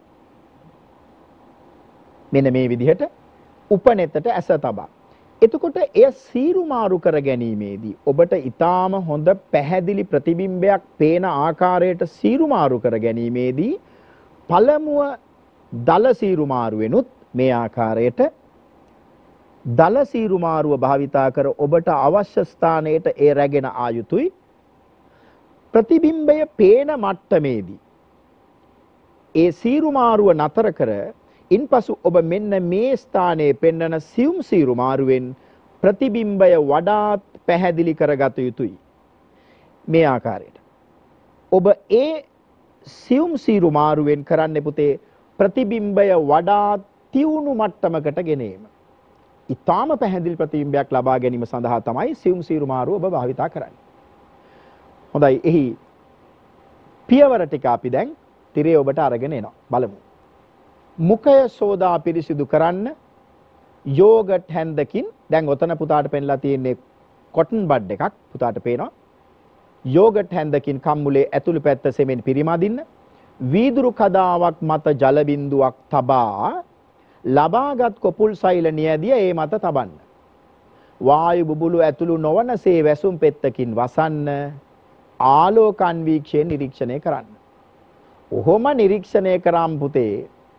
මෙන්න මේ විදිහට උපනෙතට ඇස තබා. එතකොට එය සීරු මාරු කර ගැනීමේදී ඔබට ඊටාම හොඳ පැහැදිලි ප්‍රතිබිම්බයක් පේන ආකාරයට සීරු මාරු කර ගැනීමේදී පළමුව දල සීරු මාරුවෙනුත් මේ ආකාරයට දල සීරු මාරුව භාවිතා කර ඔබට අවශ්‍ය ස්ථානයට ඒ රැගෙන ආ යුතුයි. ප්‍රතිබිම්බය පේන මට්ටමේදී ඒ සීරු මාරුව නතර කර ඉන්පසු ඔබ මෙන්න මේ ස්ථානයේ පෙන්වන සියුම් සීරු මාරුවෙන් ප්‍රතිබිම්බය වඩාත් පැහැදිලි කරගත යුතුයි. මේ ආකාරයට ඔබ ඒ සියුම් සීරු මාරුවෙන් කරන්නේ පුතේ ප්‍රතිබිම්බය වඩාත් තියුණු මට්ටමකට ගෙනීම. ඊටාම පැහැදිලි ප්‍රතිබිම්බයක් ලබා ගැනීම සඳහා තමයි සියුම් සීරු මාරුව ඔබ භාවිතා කරන්නේ. හොඳයි, එහි පියවර ටික අපි දැන් තිරේ ඔබට අරගෙන එනවා. බලමු. මුඛය සෝදා පිරිසිදු කරන්න යෝගට් හැන්දකින්, දැන් ඔතන පුතාට පෙන්ලා තියෙන්නේ කොටන් බඩ් එකක් පුතාට පේනවා. යෝගට් හැන්දකින් කම්මුලේ ඇතුළු පැත්ත සෙමෙන් පිරිමදින්න. වීදුරු කදාවක් මත ජල බිඳුවක් තබා ලබාගත් කොපුල් සෛල නියදිය ඒ මත තබන්න. වායු බුබුලු ඇතුළු නොවනසේ වැසුම් පෙත්තකින් වසන්න. ආලෝක අන්වීක්ෂයෙන් නිරීක්ෂණය කරන්න. ඔහොම නිරීක්ෂණය කරාම් පුතේ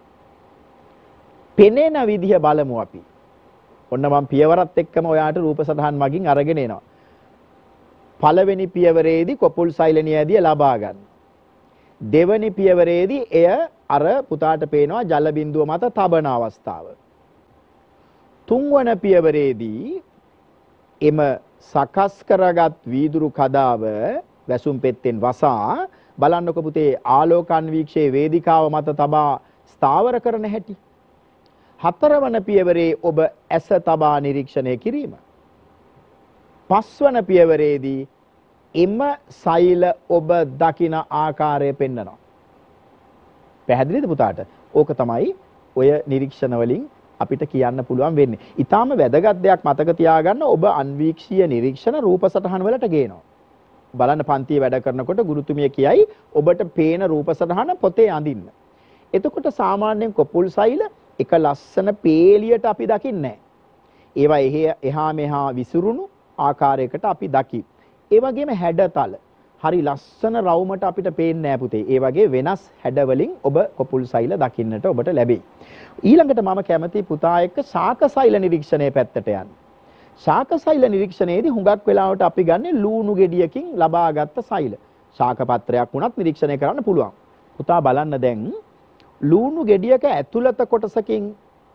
පෙනෙන විදිහ බලමු අපි. ඔන්න මම පියවරත් එක්කම ඔයාට රූප සටහන් මගින් අරගෙන එනවා. පළවෙනි පියවරේදී කොපුල් සෛලනියදී ලබා ගන්න. දෙවැනි පියවරේදී එය අර පුතාට පේනවා ජල බිඳුව මත තබන අවස්ථාව. තුන්වන පියවරේදී එම සකස් කරගත් වීදුරු කදාව වැසුම් පෙත්තෙන් වසා බලන්නකො පුතේ ආලෝක අන්වීක්ෂයේ වේදිකාව මත තබා ස්ථාවර කරන හැටි. හතරවන පියවරේ ඔබ ඇස තබා නිරීක්ෂණය කිරීම. පස්වන පියවරේදී එම සෛල ඔබ දකින ආකාරය පෙන්වනවා. පැහැදිලිද පුතාට? ඕක තමයි ඔය නිරීක්ෂණ වලින් අපිට කියන්න පුළුවන් වෙන්නේ. ඊටාම වැදගත් දෙයක් මතක තියාගන්න, ඔබ අන්වීක්ෂීය නිරීක්ෂණ රූප සටහන් වලට ගේනවා. බලන්න පන්තියේ වැඩ කරනකොට ගුරුතුමිය කියයි ඔබට පේන රූප සටහන පොතේ අඳින්න. එතකොට සාමාන්‍යයෙන් කොපුල් සෛල එක ලස්සන පේලියට අපි දකින්නේ නැහැ. ඒවා එහා මෙහා විසිරුණු ආකාරයකට අපි දකි. ඒ වගේම හැඩතල හරි ලස්සන රවුමට අපිට පේන්නේ නැහැ පුතේ. ඒ වගේ වෙනස් හැඩ වලින් ඔබ කොපුල් සෛල දකින්නට ඔබට ලැබෙයි. ඊළඟට මම කැමති පුතා එක්ක ශාක සෛල නිරීක්ෂණයේ පැත්තට යන්න. ශාක සෛල නිරීක්ෂණයේදී හුඟක් වෙලාවට අපි ගන්නේ ලූණු ගෙඩියකින් ලබාගත් සෛල. ශාක පත්‍රයක් වුණත් නිරීක්ෂණය කරන්න පුළුවන්. පුතා බලන්න දැන් ලූණු ගෙඩියක ඇතුළත කොටසකින්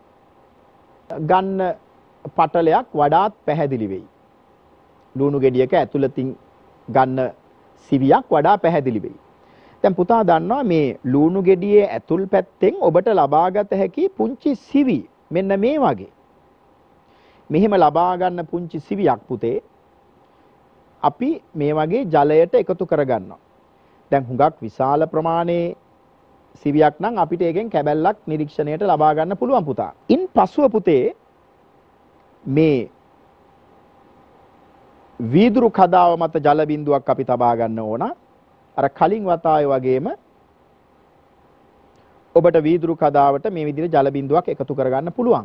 ගන්න පටලයක් වඩාත් පැහැදිලි වෙයි. ලූණු ගෙඩියක ඇතුළතින් ගන්න සිවියක් වඩා පැහැදිලි වෙයි. දැන් පුතා දන්නවා මේ ලූණු ගෙඩියේ ඇතුල් පැත්තෙන් ඔබට ලබාගත හැකි පුංචි සිවි මෙන්න මේ වගේ. මෙහෙම ලබා ගන්න පුංචි සිවියක් පුතේ අපි මේ වගේ ජලයට එකතු කරගන්නවා. දැන් හුඟක් විශාල ප්‍රමාණයේ සිවියක් නම් අපිට ඒකෙන් කැබැල්ලක් නිරීක්ෂණයට ලබා ගන්න පුළුවන් පුතා. ඉන් පසුව පුතේ මේ වීදුරු කදාව මත ජල බිඳුවක් අපි තබා ගන්න ඕන. අර කලින් වතාවේ වගේම ඔබට වීදුරු කදාවට මේ විදිහට ජල බිඳුවක් එකතු කරගන්න පුළුවන්.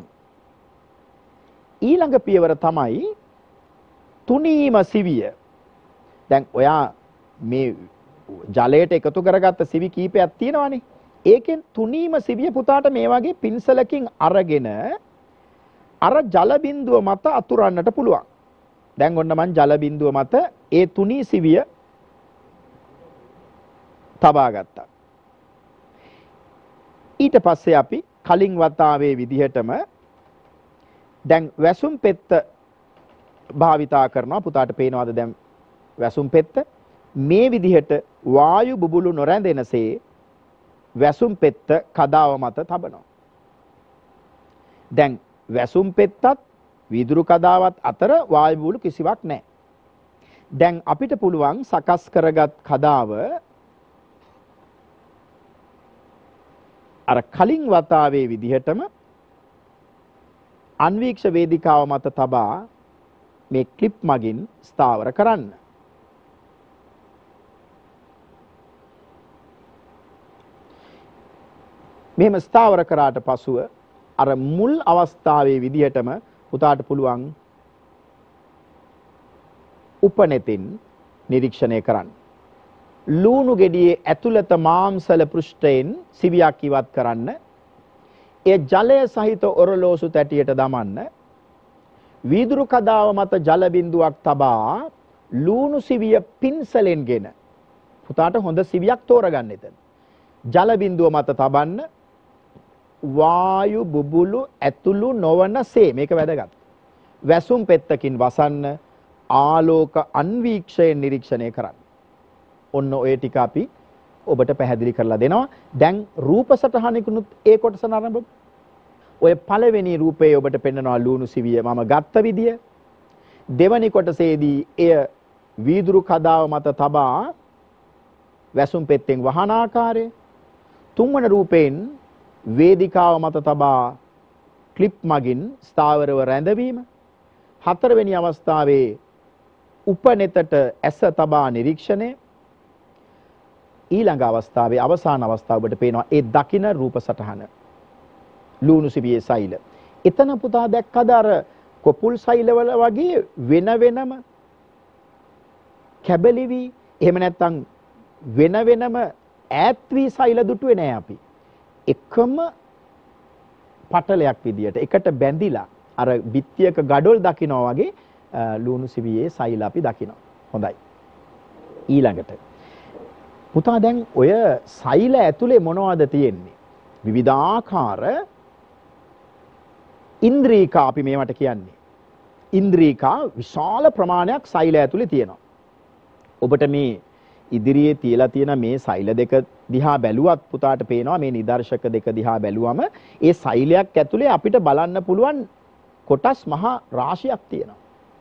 ඊළඟ පියවර තමයි තුනීම සිවිය. දැන් ඔයා මේ ජලයට එකතු කරගත්ත සිවි කීපයක් තියෙනවානේ. ඒකෙන් තුනීම සිවිය පුතාට මේ වගේ පින්සලකින් අරගෙන අර ජල බිඳුව මත අතුරන්නට පුළුවන්. දැන් ඔන්න මං ජල බිඳුව මත ඒ තුනී සිවිය තබා ගත්තා. ඊට පස්සේ අපි කලින් වතාවේ විදිහටම දැන් වැසුම් පෙත්ත භාවිතා කරනවා. පුතාට පේනවාද දැන් වැසුම් පෙත්ත? මේ විදිහට වායු බුබුලු නොරැඳෙනසේ වැසුම් පෙත්ත කදාව මත තබනවා. දැන් වැසුම් පෙත්තත් වීදුරු කදාවත් අතර වායු බුබුලු කිසිවක් නැහැ. දැන් අපිට පුළුවන් සකස් කරගත් කදාව අර කලින් වතාවේ විදිහටම අන්වීක්ෂ වේදිකාව මත තබා මේ ක්ලිප් මගින් ස්ථාවර කරන්න. මෙහෙම ස්ථාවර කරාට පසුව අර මුල් අවස්ථාවේ විදිහටම පුතාට පුළුවන් උපනෙතින් නිරීක්ෂණය කරන්න. ලූණු ගෙඩියේ ඇතුළත මාංශල පෘෂ්ඨයෙන් සිවියක් ඉවත් කරන්න. ඒ ජලය සහිත ඔරලෝසු තැටියට දමන්න. වීදුරු කදාව මත ජල බිඳුවක් තබා ලූණු සිවිය පින්සලෙන්ගෙන පුතාට හොඳ සිවියක් තෝරගන්න එතන. ජල බිඳුව මත තබන්න. වායු බුබුලු ඇතුළු නොවනසේ මේක වැදගත්. වැසුම් පෙත්තකින් වසන්න. ආලෝක අන්වීක්ෂයෙන් නිරීක්ෂණය කරන්න. ඔන්න ඔය ටික අපි ඔබට පැහැදිලි කරලා දෙනවා. දැන් රූප සටහනකුත් ඒ කොටස නරඹමු. ඔය පළවෙනි රූපයේ ඔබට පෙන්වනවා ලූණු සිවිය මම ගත්ත විදිය. දෙවැනි කොටසේදී එය වීදුරු කදාව මත තබා වැසුම් පෙත්තෙන් වහන ආකාරය. තුන්වන රූපයෙන් වේදිකාව මත තබා ක්ලිප් මගින් ස්ථාවරව රැඳවීම. හතරවෙනි අවස්ථාවේ උපනෙතට ඇස තබා නිරීක්ෂණය. ඊළඟ අවස්ථාවේ අවසාන අවස්ථාව ඔබට පේනවා ඒ දකින රූප සටහන ලූණු සිවියේ සෛල. එතන පුතා දැක්කද අර කොපුල් සෛලවල වගේ වෙන වෙනම කැබලිවි එහෙම නැත්නම් වෙන වෙනම ඈත් වී සෛල දුටුවේ නෑ අපි. එකම පටලයක් විදියට එකට බැඳිලා අර බිත්තියක ගඩොල් දකිනවා වගේ ලූණු සිවියේ සෛල අපි දකිනවා. හොඳයි. ඊළඟට පුතා දැන් ඔය සෛල ඇතුලේ මොනවද තියෙන්නේ? විවිධාකාර ඉන්ද්‍රිකා අපි මේවට කියන්නේ. ඉන්ද්‍රිකා විශාල ප්‍රමාණයක් සෛල ඇතුලේ තියෙනවා. ඔබට මේ ඉදිරියේ තියලා තියෙන මේ සෛල දෙක දිහා බැලුවත් පුතාට පේනවා මේ නිදර්ශක දෙක දිහා බැලුවම ඒ සෛලයක් ඇතුලේ අපිට බලන්න පුළුවන් කොටස් මහා රාශියක් තියෙනවා.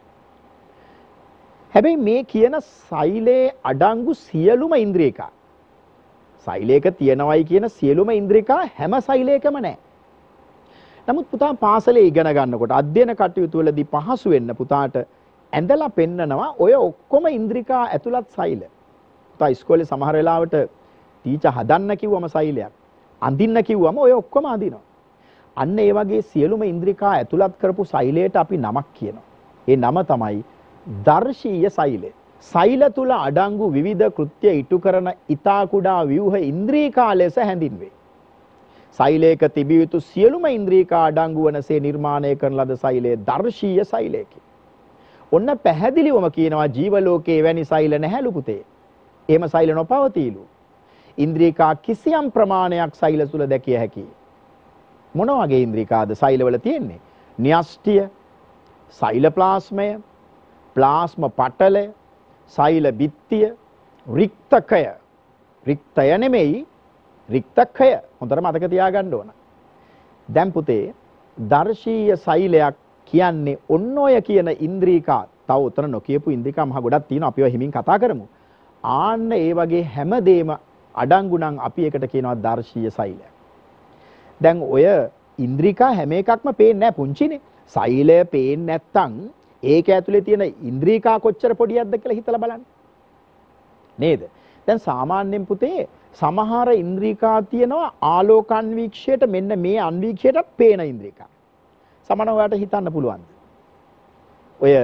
හැබැයි මේ කියන සෛලයේ අඩංගු සියලුම ඉන්ද්‍රිකා සෛලයක තියෙනවයි කියන සියලුම ඉන්ද්‍රිකා හැම සෛලයකම නැහැ. නමුත් පුතා පාසලේ ඉගෙන ගන්නකොට අධ්‍යයන කටයුතු වලදී පහසු වෙන්න පුතාට ඇඳලා පෙන්නනවා ඔය ඔක්කොම ඉන්ද්‍රිකා ඇතුළත් සෛල. පුතා ඉස්කෝලේ සමහර වෙලාවට ටීචර් හදන්න කිව්වම සෛලයක් අඳින්න කිව්වම ඔය ඔක්කොම අඳිනවා. අන්න ඒ වගේ සියලුම ඉන්ද්‍රිකා ඇතුළත් කරපු සෛලයට අපි නමක් කියනවා. ඒ නම තමයි දර්ශීය සෛලය. සෛල තුල අඩංගු විවිධ කෘත්‍ය ඉටු කරන ඊතා කුඩා ව්‍යුහ ඉන්ද්‍රිකා ලෙස හැඳින්වේ. සෛලයක තිබිය යුතු සියලුම ඉන්ද්‍රිකා අඩංගු වනසේ නිර්මාණය කරන ලද සෛලය දර්ශීය සෛලයකි. ඔන්න පැහැදිලිවම කියනවා ජීව ලෝකයේ වැනි සෛල නැහැලු පුතේ. එහෙම සෛල නොපවතීලු. ඉන්ද්‍රිකා කිසියම් ප්‍රමාණයක් සෛල තුල දැකිය හැකියි. මොන වගේ ඉන්ද්‍රිකාද සෛලවල තියෙන්නේ? න්‍යෂ්ටිය, සෛලප්ලාස්මය, ප්ලාස්ම පටලය, සෛල බිත්තිය, රික්තකය. රික්තය නෙමෙයි රික්තකය. හොඳට මතක තියාගන්න ඕන. දැන් පුතේ දර්ශීය සෛලයක් කියන්නේ ඔන්න ඔය කියන ඉන්ද්‍රිකා. තව උතන නොකියපු ඉන්ද්‍රිකා මහ ගොඩක් තියෙනවා. අපි ඒවා හිමින් කතා කරමු. ආන්න ඒ වගේ හැමදේම අඩංගු නම් අපි ඒකට කියනවා දර්ශීය සෛලයක්. දැන් ඔය ඉන්ද්‍රිකා හැම එකක්ම පේන්නේ නැහැ පුංචිනේ. සෛලය පේන්නේ නැත්තම් ඒක ඇතුලේ තියෙන ඉන්ද්‍රිකා කොච්චර පොඩියක්ද කියලා හිතලා බලන්න. නේද? දැන් සාමාන්‍යයෙන් පුතේ සමහර ඉන්ද්‍රිකා තියෙනවා ආලෝක අන්වීක්ෂයට මෙන්න මේ අන්වීක්ෂයට පේන ඉන්ද්‍රිකා. සමහරව ඔයාලට හිතන්න පුළුවන්ද? ඔය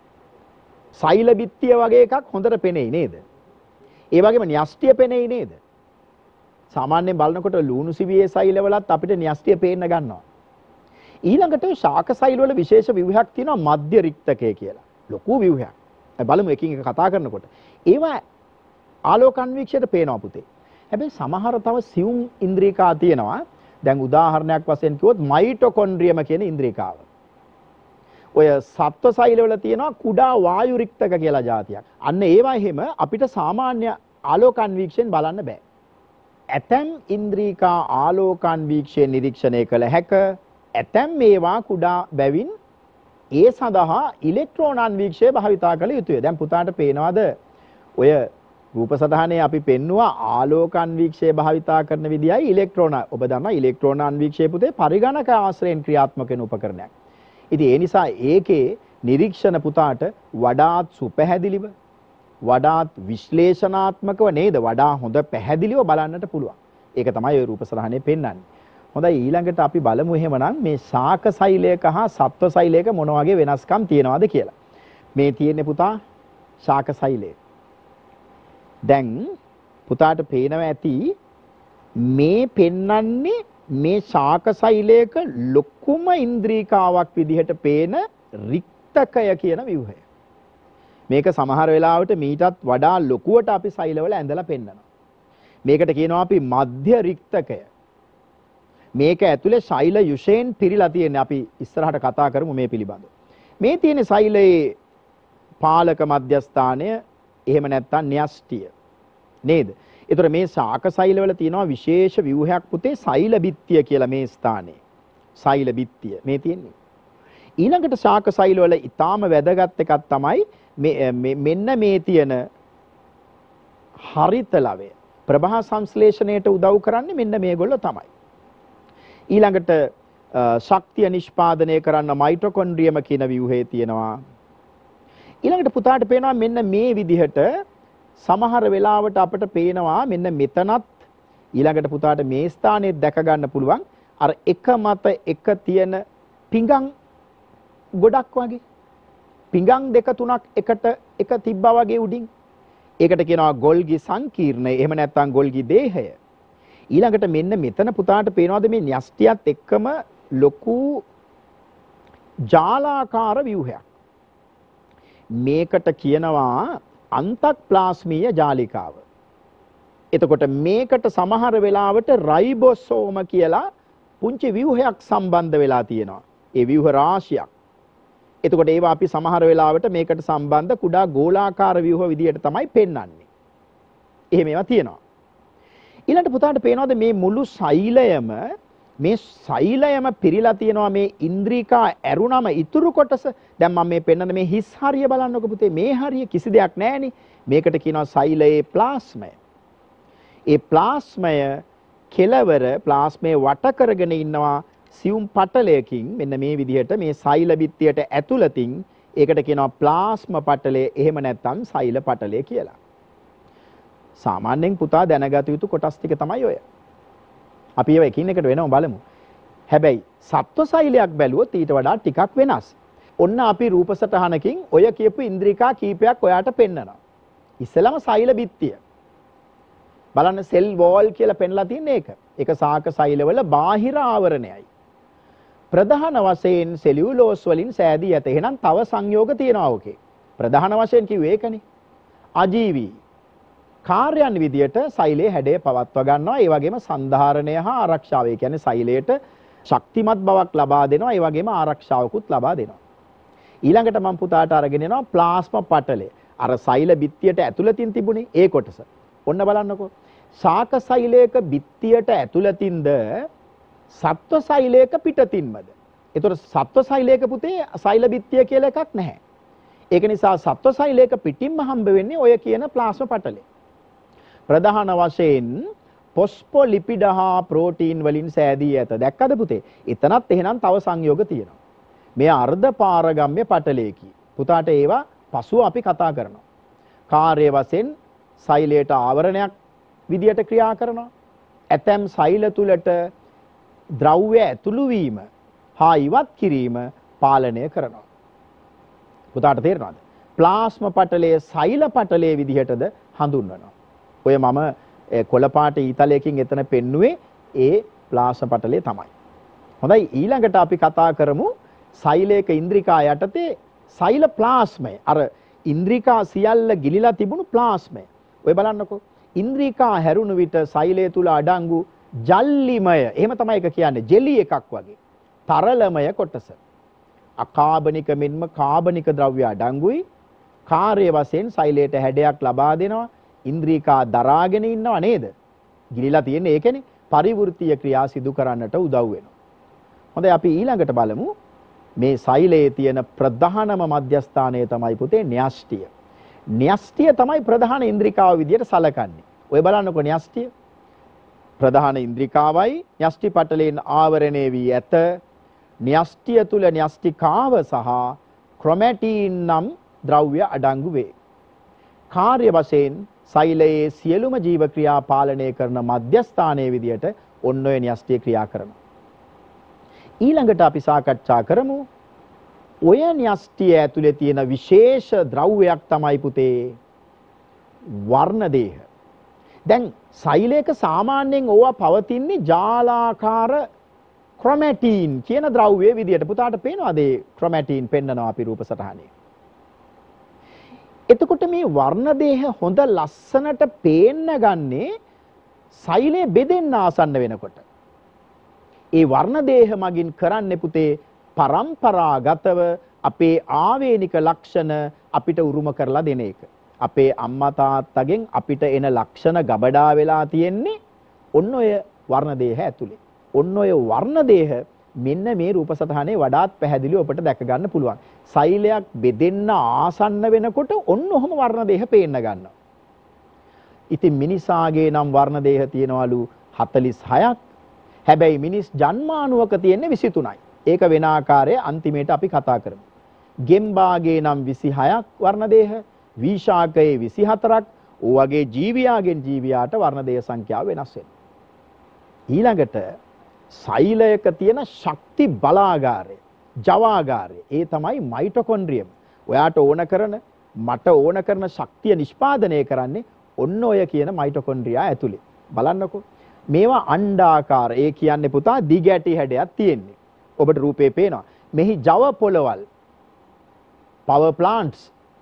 සෛල බිත්තිය වගේ එකක් හොඳට පෙනෙයි නේද? ඒ වගේම න්‍යෂ්ටිය පෙනෙයි නේද? සාමාන්‍යයෙන් බලනකොට ලූණු සිවියේ සෛලවලත් අපිට න්‍යෂ්ටිය පේන්න ගන්නවා. ඊළඟට ශාක සෛල වල විශේෂ ව්‍යුහයක් තියෙනවා මධ්‍ය රික්තකය කියලා. ලොකු ව්‍යුහයක්. අපි බලමු එකින් එක කතා කරනකොට. ඒවා ආලෝක අන්වීක්ෂයට පේනවා පුතේ. හැබැයි සමහර තව සියුම් ඉන්ද්‍රිකා තියෙනවා දැන් උදාහරණයක් වශයෙන් කිව්වොත් මයිටොකොන්ඩ්‍රියම කියන ඉන්ද්‍රිකාව. ඔය සත්ව සෛලවල තියෙනවා කුඩා වායු රික්තක කියලා જાතියක්. අන්න ඒවා එහෙම අපිට සාමාන්‍ය ආලෝකාන්වීක්ෂයෙන් බලන්න බෑ. ඇතැම් ඉන්ද්‍රිකා ආලෝකාන්වීක්ෂයෙන් නිරීක්ෂණය කළ හැක. ඇතැම් මේවා කුඩා බැවින් ඒ සඳහා ඉලෙක්ට්‍රෝනාන්වීක්ෂය භාවිතා කළ යුතුය. දැන් පුතාට පේනවද ඔය රූප සටහනේ අපි පෙන්නවා ආලෝකාන්වීක්ෂය භාවිතා කරන විදියයි ඉලෙක්ට්‍රෝන. ඔබ දන්නා ඉලෙක්ට්‍රෝනාන්වීක්ෂය පුතේ පරිගණක ආශ්‍රයෙන් ක්‍රියාත්මක වෙන උපකරණයක්. ඉතින් ඒ නිසා ඒකේ නිරීක්ෂණ පුතාට වඩාත් සුපැහැදිලිව වඩාත් විශ්ලේෂණාත්මකව නේද වඩා හොඳ පැහැදිලිව බලන්නට පුළුවන්. ඒක තමයි ওই රූප සටහනේ පෙන්වන්නේ. හොඳයි ඊළඟට අපි බලමු එහෙමනම් මේ ශාක සෛලයක හා සත්ව සෛලයක මොන වගේ වෙනස්කම් තියෙනවද කියලා. මේ තියෙන්නේ පුතා ශාක සෛලය. දැන් පුතාට පේනවා ඇති මේ පෙන්වන්නේ මේ ශාක සෛලයක ලොකුම ඉන්ද්‍රිකාවක් විදිහට පේන රික්තකය කියන ව්‍යුහය. මේක සමහර වෙලාවට මීටත් වඩා ලොකුවට අපි සෛලවල ඇඳලා පෙන්නනවා. මේකට කියනවා අපි මධ්‍ය රික්තකය. මේක ඇතුලේ සෛල යුෂයෙන් පිරීලා තියෙන්නේ. අපි ඉස්සරහට කතා කරමු මේ පිළිබඳව. මේ තියෙන සෛලයේ පාලක මධ්‍යස්ථානය එහෙම නැත්නම් න්‍යෂ්ටිය නේද? ඒතර මේ ශාක සෛලවල තියෙනවා විශේෂ ව්‍යුහයක් පුතේ සෛල බිත්තිය කියලා මේ ස්ථානයේ. සෛල බිත්තිය මේ තියෙන්නේ. ඊළඟට ශාක සෛලවල ඊටාම වැදගත් එකක් තමයි මේ මෙන්න මේ තියෙන හරිත ලවය. ප්‍රභා සංශ්ලේෂණයට උදව් කරන්නේ මෙන්න මේගොල්ලෝ තමයි. ඊළඟට ශක්තිය නිෂ්පාදනය කරන්න මයිටොකොන්ඩ්‍රියම කියන ව්‍යුහය තියෙනවා. ඊළඟට පුතාට පේනවා මෙන්න මේ විදිහට සමහර වෙලාවට අපිට පේනවා මෙන්න මෙතනත් ඊළඟට පුතාට මේ ස්ථානයේ දැක ගන්න පුළුවන් අර එක මත එක තියෙන පිඟන් ගොඩක් වගේ පිඟන් දෙක තුනක් එකට එක තිබ්බා වගේ උඩින් ඒකට කියනවා ගොල්ගි සංකීර්ණය එහෙම නැත්නම් ගොල්ගි දේහය. ඊළඟට මෙන්න මෙතන පුතාට පේනවාද මේ න්‍යෂ්ටියත් එක්කම ලොකු ජාලාකාර ව්‍යුහයක්. මේකට කියනවා අන්තක්ප්ලාස්මීය ජාලිකාව. එතකොට මේකට සමහර වෙලාවට රයිබෝසෝම කියලා පුංචි ව්‍යුහයක් සම්බන්ධ වෙලා තියෙනවා. ඒ ව්‍යුහ රාශියක්. එතකොට ඒවා අපි සමහර වෙලාවට මේකට සම්බන්ධ කුඩා ගෝලාකාර ව්‍යුහ විදියට තමයි පෙන්වන්නේ. එහෙම ඒවා තියෙනවා. ඊළඟට පුතාට පේනවාද මේ මුළු සෛලයම මේ සෛලයම පිරීලා තියෙනවා මේ ඉන්ද්‍රිකා ඇරුණම ඉතුරු කොටස. දැන් මම මේ පෙන්නන මේ හිස් හරිය බලන්නකො පුතේ මේ හරිය කිසි දෙයක් නැහෙනි. මේකට කියනවා සෛලයේ ප්ලාස්මය. ඒ ප්ලාස්මය කෙලවර ප්ලාස්මේ වට කරගෙන ඉන්නවා සියුම් පටලයකින් මෙන්න මේ විදිහට මේ සෛල බිත්තියට ඇතුළතින් ඒකට කියනවා ප්ලාස්ම පටලය එහෙම නැත්නම් සෛල පටලය කියලා. සාමාන්‍යයෙන් පුතා දැනගත යුතු කොටස් ටික තමයි ඔය. අපි ඒවා එකින් එකට වෙනම බලමු. හැබැයි සත්ව සෛලයක් බැලුවොත් ඊට වඩා ටිකක් වෙනස්. ඔන්න අපි රූප සටහනකින් ඔය කියපු ඉන්ද්‍රිකා කීපයක් ඔයාට පෙන්නනවා. ඉස්සෙල්ලාම සෛල බිත්තිය. බලන්න සෙල් වෝල් කියලා පෙන්ලා තියෙන එක. ඒක ශාක සෛලවල බාහිර ආවරණයයි. ප්‍රධාන වශයෙන් සෙලියුලෝස් වලින් සෑදී ඇත. එහෙනම් තව සංයෝග තියෙනවා ඔකේ. ප්‍රධාන වශයෙන් කිව්වේ ඒකනේ. අජීවී කාර්යයන් විදියට සෛලයේ හැඩය පවත්වා ගන්නවා. ඒ වගේම සන්ධාරණය හා ආරක්ෂාව. ඒ කියන්නේ සෛලයට ශක්තිමත් බවක් ලබා දෙනවා. ඒ වගේම ආරක්ෂාවකුත් ලබා දෙනවා. ඊළඟට මම පුතාට අරගෙන එනවා ප්ලාස්ම පටලය. අර සෛල බිත්තියට ඇතුළතින් තිබුණේ ඒ කොටස. ඔන්න බලන්නකෝ. ශාක සෛලයක බිත්තියට ඇතුළතින්ද සත්ව සෛලයක පිටතින්මද? ඒතකොට සත්ව සෛලයක පුතේ සෛල බිත්තිය කියලා එකක් නැහැ. ඒක නිසා සත්ව සෛලයක පිටින්ම හම්බ වෙන්නේ ඔය කියන ප්ලාස්ම පටලය. ප්‍රධාන වශයෙන් ෆොස්ෆොලිපිඩ හා ප්‍රෝටීන් වලින් සෑදී ඇත. දැක්කද පුතේ? එතනත් එහෙනම් තව සංයෝග තියෙනවා. මේ අර්ධ පාරගම්‍ය පටලයකි. පුතාට ඒවා පසුව අපි කතා කරනවා. කාර්ය වශයෙන් සෛලයට ආවරණයක් විදියට ක්‍රියා කරනවා. ඇතැම් සෛල තුලට ද්‍රව්‍ය ඇතුළු වීම හා ඉවත් කිරීම පාලනය කරනවා. පුතාට තේරෙනවද? ප්ලාස්ම පටලයේ සෛල පටලයේ විදිහටද හඳුන්වනවා. ඔය මම කොළ පාට ඊතලයකින් එතන පෙන්නුවේ ඒ ප්ලාස්ම පටලය තමයි. හොඳයි ඊළඟට අපි කතා කරමු සෛලයක ඉන්ද්‍රිකා යටතේ සෛල ප්ලාස්මය. අර ඉන්ද්‍රිකා සියල්ල ගිලිලා තිබුණු ප්ලාස්මය. ඔය බලන්නකෝ. ඉන්ද්‍රිකා හැරුණු විට සෛලය තුල අඩංගු ජල්ලිමය. එහෙම තමයි ඒක කියන්නේ. ජෙලි එකක් වගේ. තරලමය කොටස. අකාබනික මෙන්ම කාබනික ද්‍රව්‍ය අඩංගුයි. කාර්ය වශයෙන් සෛලයට හැඩයක් ලබා දෙනවා. ඉන්ද්‍රිකා දරාගෙන ඉන්නව නේද? ගිලිලා තියෙන්නේ ඒකනේ. පරිවෘත්තීය ක්‍රියා සිදු කරන්නට උදව් වෙනවා. හොඳයි අපි ඊළඟට බලමු මේ සෛලයේ තියෙන ප්‍රධානම මධ්‍යස්ථානය තමයි පුතේ න්‍යෂ්ටිය. න්‍යෂ්ටිය තමයි ප්‍රධාන ඉන්ද්‍රිකාව විදියට සලකන්නේ. ඔය බලන්නකො න්‍යෂ්ටිය. ප්‍රධාන ඉන්ද්‍රිකාවයි න්‍යෂ්ටි පටලයෙන් ආවරණය වී ඇත. න්‍යෂ්ටිය තුල න්‍යෂ්ටිකාව සහ ක්‍රොමැටින් නම් ද්‍රව්‍ය අඩංගු වේ. කාර්ය වශයෙන් සෛලයේ සියලුම ජීව ක්‍රියා පාලනය කරන මධ්‍යස්ථානයේ විදියට ඔන්න ඔය න්‍යෂ්ටිය ක්‍රියා කරනවා. ඊළඟට අපි සාකච්ඡා කරමු ඔය න්‍යෂ්ටිය ඇතුලේ තියෙන විශේෂ ද්‍රව්‍යයක් තමයි පුතේ වර්ණ දේහ. දැන් සෛලයක සාමාන්‍යයෙන් ඕවා පවතින්නේ ජාලාකාර ක්‍රොමැටින් කියන ද්‍රව්‍යයේ විදියට. පුතාට පේනවාද මේ ක්‍රොමැටින් පෙන්නනවා අපි රූප සටහනේ. එතකොට මේ වර්ණ දේහ හොඳ ලස්සනට පේන්න ගන්නේ සෛලය බෙදෙන්න ආසන්න වෙනකොට. ඒ වර්ණ දේහ මගින් කරන්නේ පුතේ පරම්පරාගතව අපේ ආවේනික ලක්ෂණ අපිට උරුම කරලා දෙන එක. අපේ අම්මා තාත්තගෙන් අපිට එන ලක්ෂණ ගබඩා වෙලා තියෙන්නේ ඔන්න ඔය වර්ණ දේහ ඇතුලේ. ඔන්න ඔය වර්ණ දේහ මෙන්න මේ රූප සටහනේ වඩාත් පැහැදිලිව ඔබට දැක ගන්න පුළුවන්. සෛලයක් බෙදෙන්න ආසන්න වෙනකොට ඔන්න ඔහම වර්ණ දේහ පේන්න ගන්නවා. ඉතින් මිනිසාගේ නම් වර්ණ දේහ තියෙනවලු හතළිස් හයක්. හැබැයි මිනිස් ජන්මානුවක තියෙන්නේ විසි තුනයි. ඒක වෙන ආකාරයේ අන්තිමේට අපි කතා කරමු. ගෙම්බාගේ නම් විසි හයක් වර්ණ දේහ, වීශාකයේ විසි හතරක්. ඔයගේ ජීවියාගෙන් ජීවියාට වර්ණ දේහ සංඛ්‍යාව වෙනස් වෙනවා. ඊළඟට සෛලයක තියෙන ශක්ති බලාගාරය, ජවාගාරය, ඒ තමයි මයිටොකොන්ඩ්‍රියම්. ඔයාට ඕන කරන, මට ඕන කරන ශක්තිය නිෂ්පාදනය කරන්නේ ඔන්න ඔය කියන මයිටොකොන්ඩ්‍රියා ඇතුලේ. බලන්නකෝ. මේවා අණ්ඩාකාර. ඒ කියන්නේ පුතා දිගැටි හැඩයක් තියෙන්නේ. ඔබට රූපේ පේනවා. මෙහි ජව පොළවල්, power plants.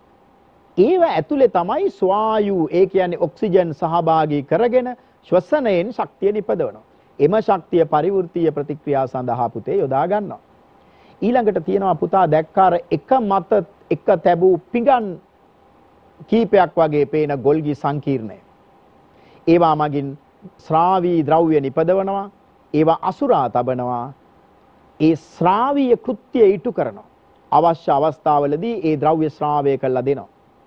ඒව ඇතුලේ තමයි ස්වායු, ඒ කියන්නේ ඔක්සිජන් සහභාගී කරගෙන ශ්වසනයෙන් ශක්තිය නිපදවනවා. එම ශක්තිය පරිවෘත්තීය ප්‍රතික්‍රියා සඳහා පුතේ යොදා ගන්නවා. ඊළඟට තියෙනවා පුතා දැක්කාර එක මත එක තැබූ පිඟන් කීපයක් වගේ පේන ගොල්ගි සංකීර්ණය. ඒවා මගින් ශ්‍රාවී ද්‍රව්‍ය නිපදවනවා. ඒවා අසුරා තබනවා. ඒ ශ්‍රාවීය කෘත්‍ය ඉටු කරනවා. අවශ්‍ය අවස්ථාවලදී ඒ ද්‍රව්‍ය ශ්‍රාවය කළා දෙනවා.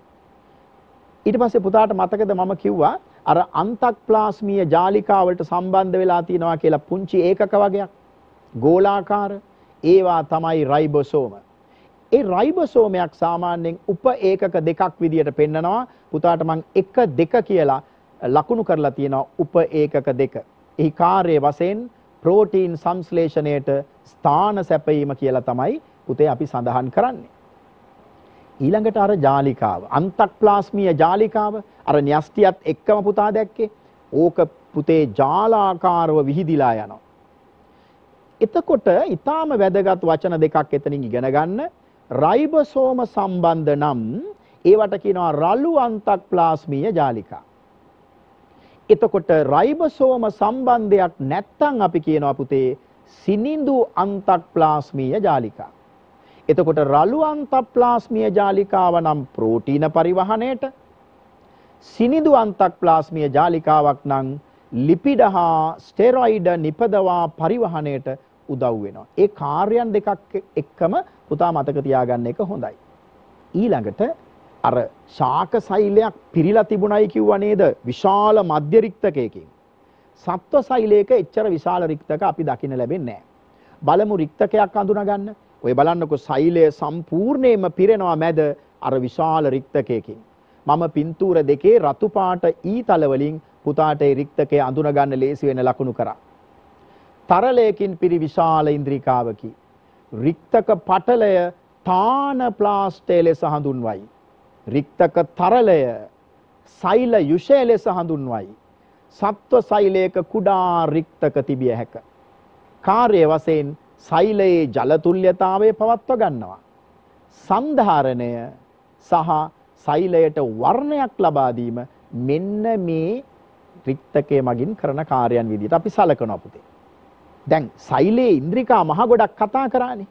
ඊට පස්සේ පුතාට මතකද මම කිව්වා අර අන්තක්ප්ලාස්මීය ජාලිකාවලට සම්බන්ධ වෙලා තියෙනවා කියලා පුංචි ඒකක වගේක් ගෝලාකාර. ඒවා තමයි රයිබෝසෝම. ඒ රයිබෝසෝමයක් සාමාන්‍යයෙන් උප ඒකක දෙකක් විදියට පෙන්නනවා. පුතාට මං එක දෙක කියලා ලකුණු කරලා තියෙනවා උප ඒකක දෙක. එහි කාර්ය වශයෙන් ප්‍රෝටීන් සංශ්ලේෂණයට ස්ථාන සැපයීම කියලා තමයි පුතේ අපි සඳහන් කරන්නේ. ඊළඟට අර ජාලිකාව, අන්තක්ප්ලාස්මීය ජාලිකාව, අර න්‍යෂ්ටියත් එක්කම පුතා දැක්කේ. ඕක පුතේ ජාලාකාරව විහිදිලා යනවා. එතකොට ඊටාම වැදගත් වචන දෙකක් එතනින් ඉගෙන ගන්න. රයිබෝසෝම සම්බන්ධ නම් ඒවට කියනවා රළු අන්තක්ප්ලාස්මීය ජාලිකා. එතකොට රයිබෝසෝම සම්බන්ධයක් නැත්නම් අපි කියනවා පුතේ සිනිඳු අන්තක්ප්ලාස්මීය ජාලිකා. එතකොට රළු අන්තක්ප්ලාස්මීය ජාලිකාව නම් ප්‍රෝටීන පරිවහණයට, සිනිඳු අන්තක්ප්ලාස්මීය ජාලිකාවක් නම් ලිපිඩ හා ස්ටෙරොයිඩ් නිපදවා පරිවහණයට උදව් වෙනවා. ඒ කාර්යයන් දෙකක් එක්කම පුතා මතක තියාගන්න එක හොඳයි. ඊළඟට අර ශාක සෛලයක් පිරීලා තිබුණයි කිව්වා නේද? විශාල මධ්‍ය රික්තකයකින්. සත්ව සෛලයක එච්චර විශාල රික්තක අපි දකින්න ලැබෙන්නේ නැහැ. බලමු රික්තකයක් අඳුනා ගන්න. ඔය බලන්නකො සෛලය සම්පූර්ණයෙන්ම පිරෙනවා මැද අර විශාල රික්තකයකින්. මම පින්තූර දෙකේ රතු පාට ඊතල වලින් පුතාට ඒ රික්තකය අඳුනා ගන්න ලේසි වෙන ලකුණු කරා. තරලයකින් පිරි විශාල ඉන්ද්‍රිකාවකි. රික්තක පටලය තාන ප්ලාස්ටේ ලෙස හඳුන්වයි. රික්තක තරලය සෛල යුෂය ලෙස හඳුන්වයි. සත්ව සෛලයක කුඩා රික්තක තිබිය හැක. කාර්ය වශයෙන් සෛලයේ ජල තුල්‍යතාවය පවත්ව ගන්නවා. සන්ධාරණය සහ සෛලයට වර්ණයක් ලබා දීම මෙන්න මේ රික්තකයේ මගින් කරන කාර්යයන් විදිහට අපි සලකනවා පුතේ. දැන් සෛලේ ඉන්ද්‍රිකා මහ ගොඩක් කතා කරානේ.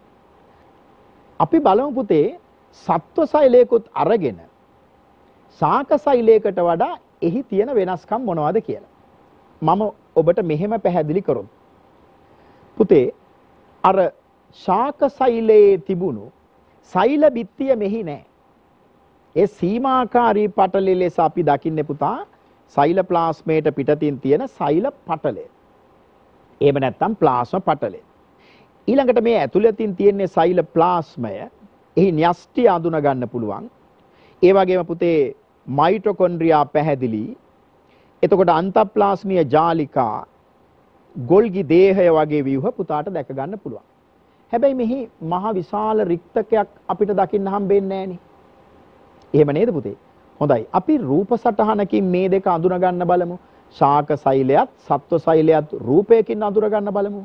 අපි බලමු පුතේ සත්ව සෛලයකොත් අරගෙන ශාක සෛලයකට වඩා එහි තියෙන වෙනස්කම් මොනවද කියලා. මම ඔබට මෙහෙම පැහැදිලි කරොත්. පුතේ අර ශාක සෛලයේ තිබුණු සෛල බිත්තිය මෙහි නැහැ. ඒ සීමාකාරී පටලෙ ලෙස අපි දකින්නේ පුතා සෛල ප්ලාස්මේට පිටතින් තියෙන සෛල පටලය. එහෙම නැත්නම් ප්ලාස්ම පටලය. ඊළඟට මේ ඇතුළතින් තියෙන සෛල ප්ලාස්මය එහි න්‍යෂ්ටි අඳුන ගන්න පුළුවන්. ඒ වගේම පුතේ මයිටොකොන්ඩ්‍රියා පැහැදිලි. එතකොට අන්තප්ලාස්මීය ජාලිකා ගොල්ගි දේහය වගේ ව්‍යුහ පුතාට දැක ගන්න පුළුවන්. හැබැයි මෙහි මහ විශාල රික්තකයක් අපිට දකින්න හම්බෙන්නේ නැහනේ. එහෙම නේද පුතේ? හොඳයි. අපි රූප සටහනකින් මේ දෙක අඳුන ගන්න බලමු. ශාක සෛලයත් සත්ව සෛලයත් රූපයකින් අඳුර ගන්න බලමු.